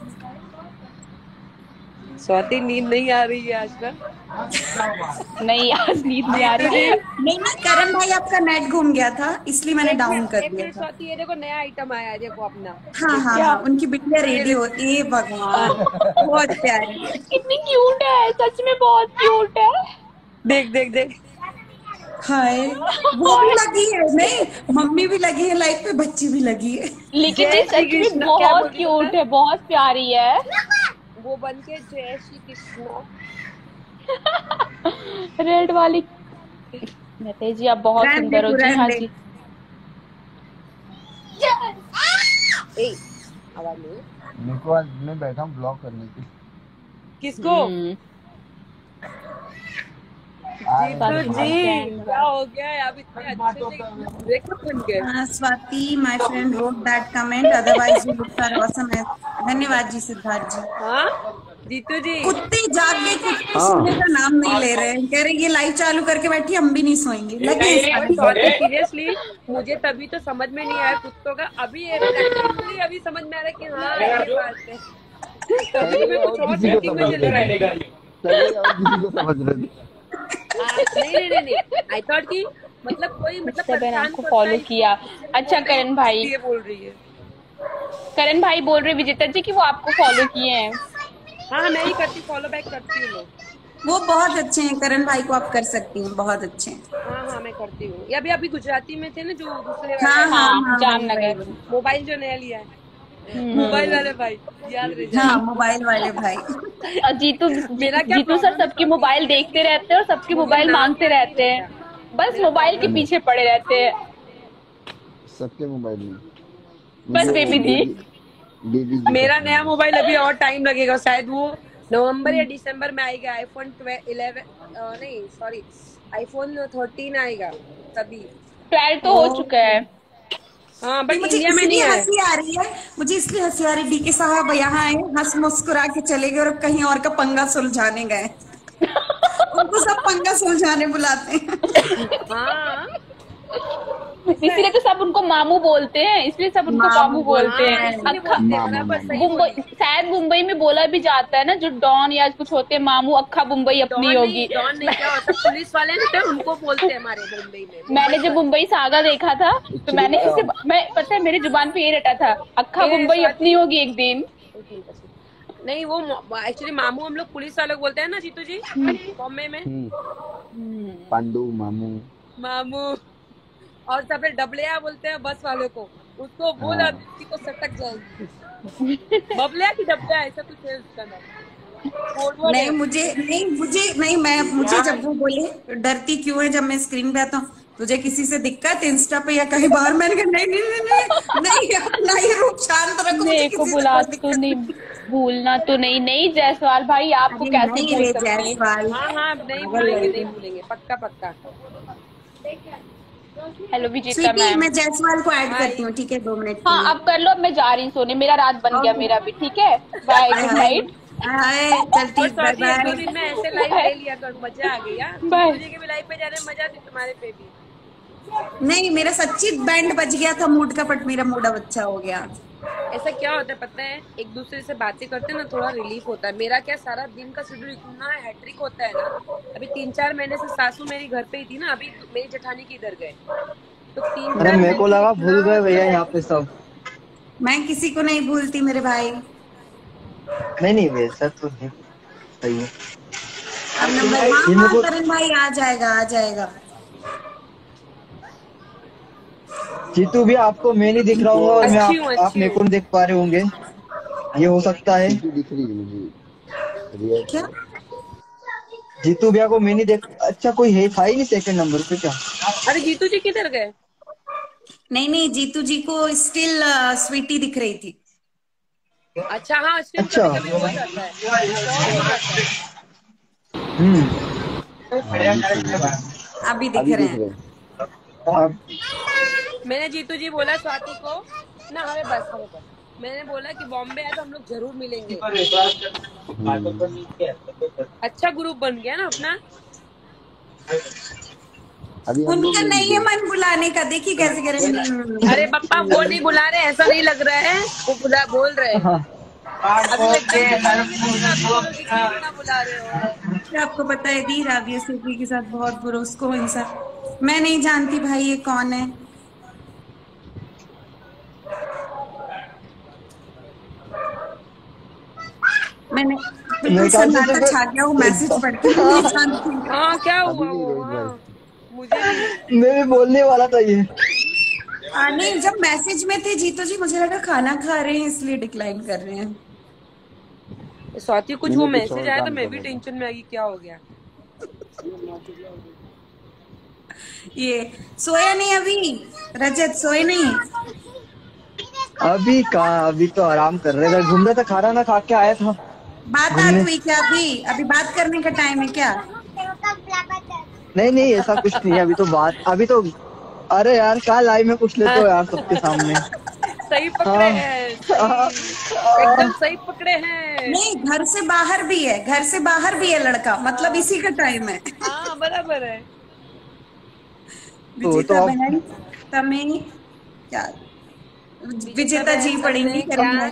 स्वाति नींद नहीं आ रही है आजकल। नहीं आज नींद नहीं आ रही है। नहीं ना, करण भाई आपका नेट घूम गया था इसलिए मैंने डाउन कर दिया था। स्वाति ये देखो नया आइटम आया है, देखो अपना। हाँ हाँ हाँ, उनकी बिटिया रेडी होती है। भगवान बहुत प्यारी है। कितनी क्यूट है, सच में बहुत क्यूट है। देख देख देख। हाय, वो भी लगी है। नहीं, मम्मी भी लगी है लाइफ पे, बच्ची भी लगी है। लेकिन जय ये श्री सच में कृष्ण, क्या बहुत बोल रही क्यूट है, बहुत प्यारी है। वो बन के जय श्री कृष्ण। रेड वाली नते जी आप बहुत रहने सुंदर हो दे, जी। रहने हाँ दे। जी। ए आवाज नहीं। मेरे को आज मैं बैठा हूँ ब्लॉग करने के लिए। किसको? जीतू जी क्या हो गया है? आप इतने अच्छे से देखो बन गए। Swati, my friend wrote that comment, otherwise you look are awesome. धन्यवाद जी सिद्धार्थ जी। हाँ जीतू जी। कुत्ते जाग गए, कुत्ते सोने का नाम नहीं ले रहे हैं। कह रहे ये लाइव चालू करके बैठी, हम भी नहीं सोएंगे। लगे सीरियसली मुझे तभी तो समझ में नहीं आया कुत्तों का। अभी अभी समझ में आ रहा है कि हाँ ये बात है। तभी मैं कुछ और thinking में चल रहा है। किसी को समझ रहे थे। नहीं आई थॉट कि मतलब कोई मतलब मैंने आपको फॉलो किया। अच्छा करण भाई, ये बोल रही है। करण भाई बोल रहे विजेता जी कि वो आपको फॉलो किए हैं। हाँ मैं ही करती, फॉलो बैक करती हूँ लोग। वो बहुत अच्छे हैं, करण भाई को आप कर सकती हैं, बहुत अच्छे हैं। हाँ मैं करती हूँ। ये अभी गुजराती में थे ना जो दूसरे हाँ जामनगर मोबाइल जो नया लिया है, मोबाइल वाले भाई याद रहे। हाँ मोबाइल वाले भाई। जीतू सर सबकी मोबाइल देखते रहते हैं और सबकी मोबाइल मांगते रहते हैं, बस मोबाइल के पीछे पड़े रहते हैं। सबके मोबाइल में बस बेबी दी। मेरा नया मोबाइल अभी और टाइम लगेगा, शायद वो नवंबर या दिसंबर में आएगा। आईफोन 11 नहीं सॉरी आईफोन 13 आएगा तभी। 12 तो हो चुका है। हाँ बट मुझे इंडिया में नहीं है। हंसी आ रही है, मुझे इसलिए हंसी आ रही। डीके साहब यहाँ आए, हंस मुस्कुरा के चले गए और कहीं और का पंगा सुलझाने गए। उनको सब पंगा सुलझाने बुलाते हैं। हाँ इसलिए तो सब उनको मामू बोलते हैं, इसलिए सब उनको मामू बोलते हैं। शायद मुंबई में बोला भी जाता है ना, जो डॉन या कुछ होते हैं मामू, अक्खा मुंबई अपनी होगी। डॉन नहीं, क्या होता है पुलिस वाले ना उनको बोलते हैं हमारे मुंबई में। मैंने जब मुंबई सागा देखा था तो मैंने मैं पता है मेरे जुबान पे ये रटा था, अक्खा मुंबई अपनी होगी एक दिन। नहीं वो एक्चुअली मामू हम लोग पुलिस वाले बोलते हैं ना जीतू जी बॉम्बे में। पांडू मामू मामू और सब डबलिया बोलते हैं बस वाले को। उसको बोल किसी को सटक जाएगी। बबलिया की डबलिया ऐसा कुछ है उसका नाम। नहीं मुझे जब वो बोले डरती क्यों है जब मैं स्क्रीन पे आता हूँ, तुझे किसी से दिक्कत इंस्टा पे या कहीं बाहर, मैंने कहा नहीं अपना ही रूप शांत रखो। मेरे को बुला तो नहीं, भूलना तो नहीं जायसवाल भाई, आपको कैसे भूल सकती है। जायसवाल हाँ नहीं भूलेंगे पक्का। हेलो विजेता मैम, मैं जायसवाल को ऐड करती हूँ, ठीक है 2 मिनट। हाँ अब कर लो, अब मैं जा रही हूँ सोने, मेरा रात बन गया मेरा भी। ठीक है बाय, गुड नाइट। चल ठीक, बाय बाय। 2 दिन में ऐसे लाइव ले लिया कर, मजा आ गई यार। मुझे के भी लाइव पे जाने में मजा आती, तुम्हारे पे भी। नहीं मेरा सच्ची बैंड बज गया था मूड का, बट मेरा मूड अब अच्छा हो गया। ऐसा क्या होता है पता है, एक दूसरे से बातें करते हैं ना थोड़ा रिलीफ होता है। मेरा क्या सारा दिन का शेड्यूल इतना हैट्रिक होता है ना। अभी 3-4 महीने से सासू मेरी घर पे ही थी ना, अभी मेरी जेठानी के इधर गए तो 3-4। अरे मेरे को लगा भूल गए भैया यहाँ पे सब। मैं किसी को नहीं भूलती मेरे भाई। नहीं वैसा तो है, सही है। अब नंबर करण भाई आ जाएगा। जीतू भी आपको मैं नहीं दिख रहा हूँ और मैं आप मेरे को नहीं देख पा रहे होंगे, ये हो सकता है। दिख रही है मुझे क्या? जीतू भैया को मैं नहीं देख। अच्छा कोई है था ही नहीं सेकंड नंबर पे क्या? अरे जीतू जी किधर गए? नहीं जीतू जी को स्टिल स्वीटी दिख रही थी। अच्छा हाँ, स्ट्रीम अच्छा। कभी कभी हो जाता है, पॉज हो जाता है। अभी दिख अभी रहे दिख हैं। रहे हैं। मैंने जीतू जी बोला स्वाति को ना, हमें बस मैंने बोला कि बॉम्बे आए तो हम लोग जरूर मिलेंगे। अच्छा ग्रुप बन गया ना अपना। अभी हम लोग उनका नहीं है मिलेंगे। मन बुलाने का, देखिए कैसे कह रहे हैं। अरे पप्पा वो नहीं बुला रहे, ऐसा नहीं लग रहा है, वो बोल रहे हैं। अभी वो एकदम से बोलेंगे तब ना, अभी बोलोगे कि इतना बुला रहे हो। आपको पता है दी राबिया सूफी के साथ बहुत बुरा उसको इंसान, मैं नहीं जानती भाई ये कौन है। मैंने बिल्कुल सन्नाटा छा गया वो मैसेज पढ़ के, मैं नहीं जानती। हाँ क्या अभी हुआ नहीं वो, रोहित भाई। हाँ मुझे भी। मैं भी बोलने वाला था ये। नहीं, जब मैसेज में थे जीतो जी मुझे लगा खाना खा रहे हैं इसलिए डिक्लाइन कर रहे हैं। स्वाति कुछ वो मैंने कुछ मैसेज और आया तो काम मैं कर भी रहा था। टेंशन में आ गई, क्या हो गया। ये सोया नहीं अभी, रजत सोए नहीं। अभी कहाँ, अभी तो आराम कर रहे थे, घूम रहा था, खाना ना खा के आया था बात घूमने। हुई क्या अभी बात करने का टाइम है क्या? नहीं ऐसा कुछ नहीं है, अभी तो अभी तो अरे यार क्या लाइव में पूछ लेते हो यार सबके सामने। सही पकड़े हैं, एकदम सही पकड़े हैं। नहीं, घर से बाहर भी है, घर से बाहर भी है लड़का, मतलब इसी का टाइम है। हाँ बराबर है। विजेता तो बहन तमें क्या विजेता जी पढ़ेंगी करेंगे।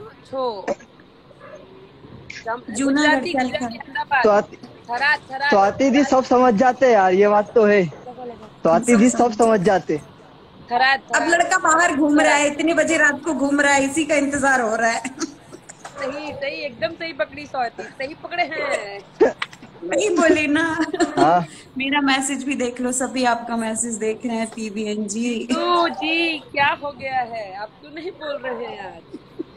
जूनागढ़ क्या लिखा है? स्वाति दी सब समझ जाते हैं यार, ये बात तो है, स्वाति दी सब समझ जाते। अब लड़का बाहर घूम रहा है, इतने बजे रात को घूम रहा है, इसी का इंतजार हो रहा है। सही सही एकदम सही पकड़ी स्वाति, सही पकड़े हैं। वही बोली ना। हाँ। मेरा मैसेज भी देख लो, सभी आपका मैसेज देख रहे हैं। पीबीएन जी तू जी क्या हो गया है, आप क्यों नहीं बोल रहे हैं आज?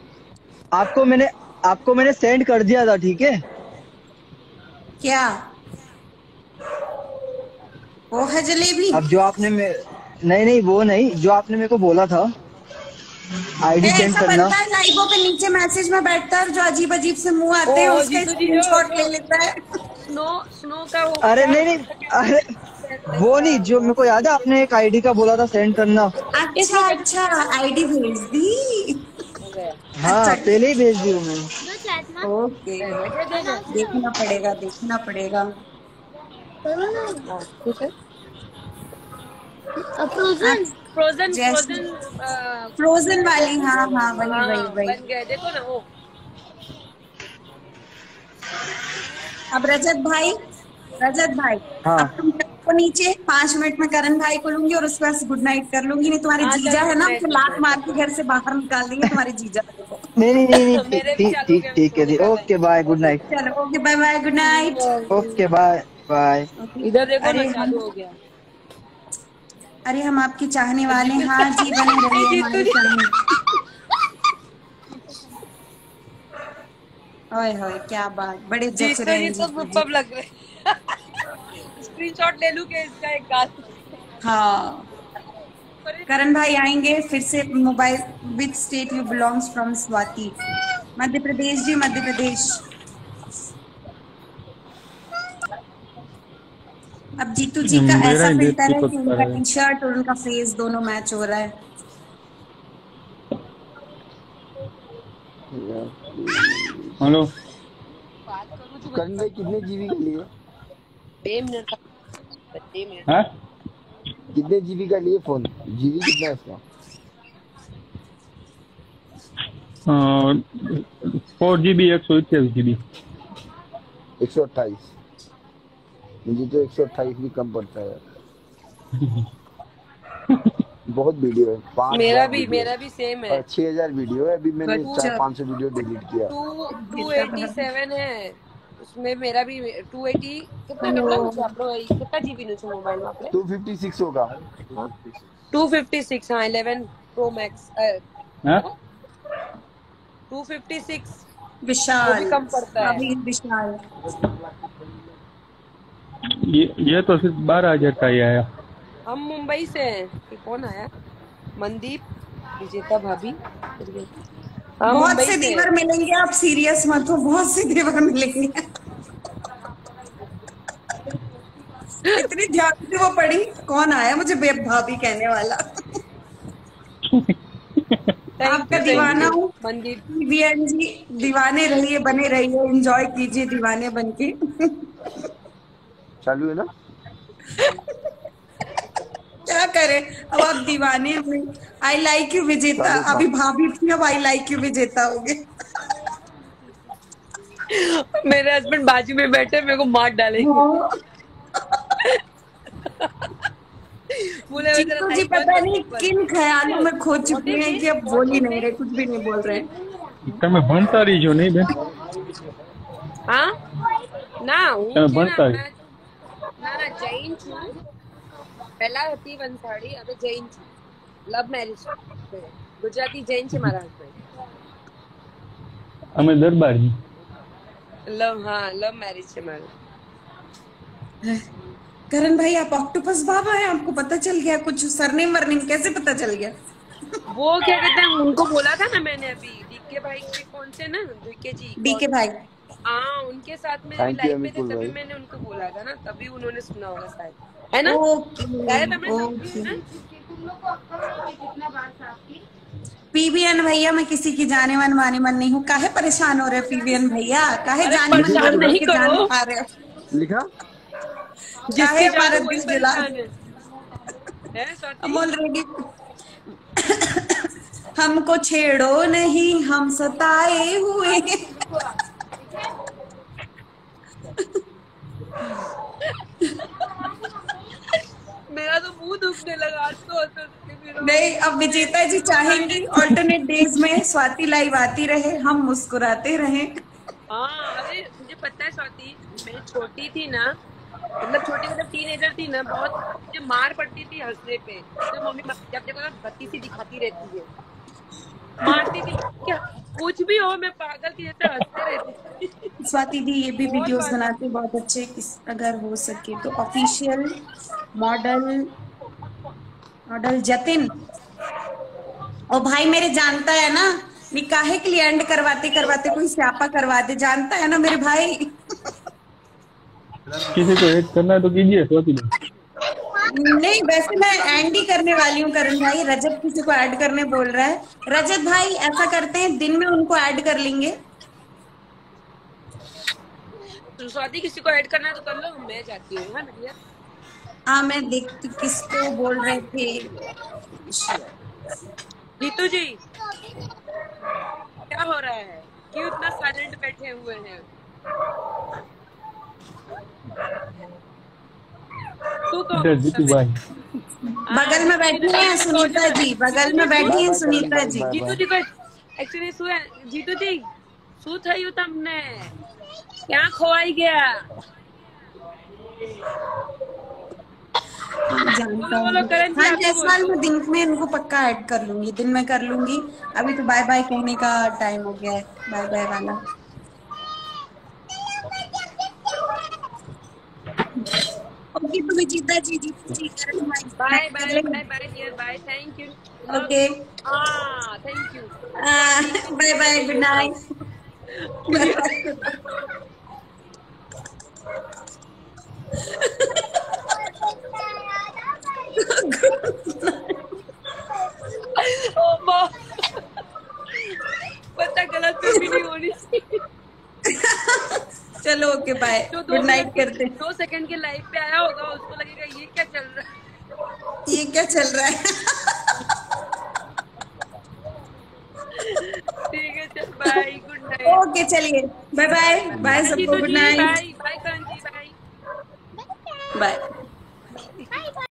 आपको मैंने सेंड कर दिया था, ठीक है? क्या वो है जलेबी? अब जो आपने नहीं वो नहीं, जो आपने मेरे को बोला था आईडी सेंड ऐसा करना। बनता है लाइवों के नीचे मैसेज में बैठता है, जो अजीब अजीब से मुंह आते हैं उसका स्क्रीनशॉट ले लेता है। स्नो का वो अरे नहीं अरे वो नहीं, जो मेरे को याद है आपने एक आईडी का बोला था सेंड करना। अच्छा आईडी भेज दी। हाँ पहले ही भेज दी मैंने। ओके, देखना पड़ेगा। फ्रोजन वाली, हाँ वही बन गए, देखो ना वो। अब रजत भाई हाँ। अब तुम को नीचे 5 मिनट में करण भाई को लूंगी और उसके बाद गुड नाइट कर लूंगी। नहीं तुम्हारे जीजा है ना, तो लात मार के घर से बाहर निकाल देंगे तुम्हारे जीजा को। नहीं ठीक है जी, ओके बाय गुड नाइट। चलो okay bye good night. Okay bye. इधर देखो ना चालू हो गया। अरे हम आपके चाहने वाले हैं। हाँ जी, बने रहिए हमारे चाहने। ओए क्या बात, बड़े जच रहे हैं तो सुपर लग रहे। स्क्रीनशॉट ले लूं क्या इसका एक गाल? हाँ, करण भाई आएंगे फिर से। Mobile which state you belongs from? Swati, Madhya Pradesh ji, Madhya Pradesh. अब जीतू जी का ऐसा फिल्टर है कि उनका टी शर्ट और उनका फेस दोनों मैच हो रहा है। हेलो करण भाई कितने जीबी के लिए? 2 मिनट हाँ? कितने जीबी का लिए फोन? जीबी कितना है इसका? 4GB 128GB 128। मुझे तो 128 भी कम पड़ता है। बहुत वीडियो है, 5 मेरा भी सेम है। 6000 वीडियो है, अभी मैंने 400-500 वीडियो डिलीट किया। 287 है उसमें, मेरा भी 280 कितना जीबी नु मोबाइल में आपने? 256 होगा। 256 हाँ, 11 प्रो मैक्स। 256 विशाल भी कम पड़ता है। विशाल ये तो सिर्फ 12,000 का ही आया। हम मुंबई से हैं। कौन आया? मनदीप, विजेता भाभी। हाँ, बहुत मुंबई से से। देवर मिलेंगे, आप सीरियस मत हो, बहुत से देवर मिलेंगे। इतनी ध्यान से वो पढ़ी, कौन आया मुझे भाभी कहने वाला। आपका दीवाना हूँ मंदिर। वीएन जी, दीवाने रहिए, बने रहिए, एंजॉय कीजिए दीवाने बनके। चालू है ना? क्या करें अब, आप दीवाने में। आई लाइक यू विजेता, चालू था। अभी भाभी थी, अब आई लाइक यू विजेता हो गए। मेरे हस्बैंड बाजू में बैठे, मेरे को मार डालेंगे। बोले जीतू जी पता नहीं किन ख्यालों में खो चुके हैं कि अब बोल ही नहीं रहे, कुछ भी नहीं बोल रहे हैं। તમે ભણતા રહીજો નહીં બેન? हाँ ना હું તમે છે ને ભણતા હમણાં ના જૈન છું, પહેલા હતી વંસાળી, હવે જૈન છું। લવ મેરેજ ગુજરાતી જૈન છે મારા હસબન્ડ। અમે દરબારી। લવ મેરેજ છે મારું। करण भाई आप ऑक्टोपस बाबा हैं, आपको पता चल गया कुछ सरनेम वरनेम, कैसे पता चल गया? वो क्या कहते हैं, उनको बोला था ना मैंने अभी, डीके भाई के कौन से ना, डीके जी, डीके भाई, हाँ उनके साथ में Thank you, लाइव में थे, अमित तभी भाई। मैंने उनको बोला था ना, तभी उन्होंने सुना होगा शायद, है ना? पीवीएन भैया मैं किसी की जाने मन माने मन नहीं हूँ, काहे परेशान हो रहे पीवीएन भैया, काहे जाने मन परेशान नहीं के जान करो। पा रहे हो? लिखा काहे हमारा दिल जला स्वाति? हम ऑलरेडी हमको छेड़ो नहीं, हम सताए हुए। मेरा तो मुंह दुखने लगा आज तो। नहीं, अब विजेता जी चाहेंगी ऑल्टरनेट डेज में स्वाति लाइव आती रहे, हम मुस्कुराते रहे। हाँ अरे मुझे पता है स्वाति, मैं छोटी थी ना, मतलब छोटी मतलब टीनेजर थी ना, बहुत मुझे मार पड़ती थी हंसने पे, तो मम्मी जब देखो ना बत्ती सी दिखाती रहती है, मारती थी, क्या कुछ भी हो मैं पागल की जैसे हंसते रहती थी। स्वाति दी ये भी वीडियोस बनाते बहुत अच्छे, अगर हो सके तो ऑफिशियल मॉडल जतिन, और भाई मेरे जानता है ना, निकाहे के लिए एंड करवाते करवाते कोई स्यापा करवा दे, जानता है ना मेरे भाई। किसी को ऐड करना है तो कीजिए स्वाति बेन। नहीं वैसे मैं एंड ही करने वाली हूँ करण भाई, रजत किसी को ऐड करने बोल रहा है। रजत भाई ऐसा करते हैं दिन में उनको ऐड कर लेंगे। तो स्वाति किसी को ऐड करना है तो कर लो, मैं जाती हूँ। हाँ भैया, हाँ मैं देखती किसको बोल रहे थे। जीतू जी क्या हो रहा है, क्यों इतना साइलेंट बैठे हुए हैं? जीतू भाई बगल में बैठी हैं सुनीता जी, बगल में बैठी हैं सुनीता जी। जीतू जी को एक्चुअली जीतू जी શું થયું તમને, ક્યાં ખોવાઈ ગયા? जानता हूँ। हाँ जयसवाल में दिन में इनको पक्का ऐड कर लूंगी, दिन में कर लूंगी। अभी तो बाय बाय कहने का टाइम हो गया है, बाय बाय वाला। ओके तो Vijeta ji bye bye bye bye dear, bye, thank you. Okay हाँ thank you, bye bye, good night. पता गलत भी नहीं होनी चाहिए। चलो ओके बाय, गुड नाइट करते हैं। 2 सेकंड के लाइव पे आया होगा, उसको लगेगा ये क्या चल रहा है, ये क्या चल रहा है। ठीक है चल बाय, गुड नाइट। ओके चलिए बाय बाय, बाय सबको, good night, bye bye Karan ji, bye bye.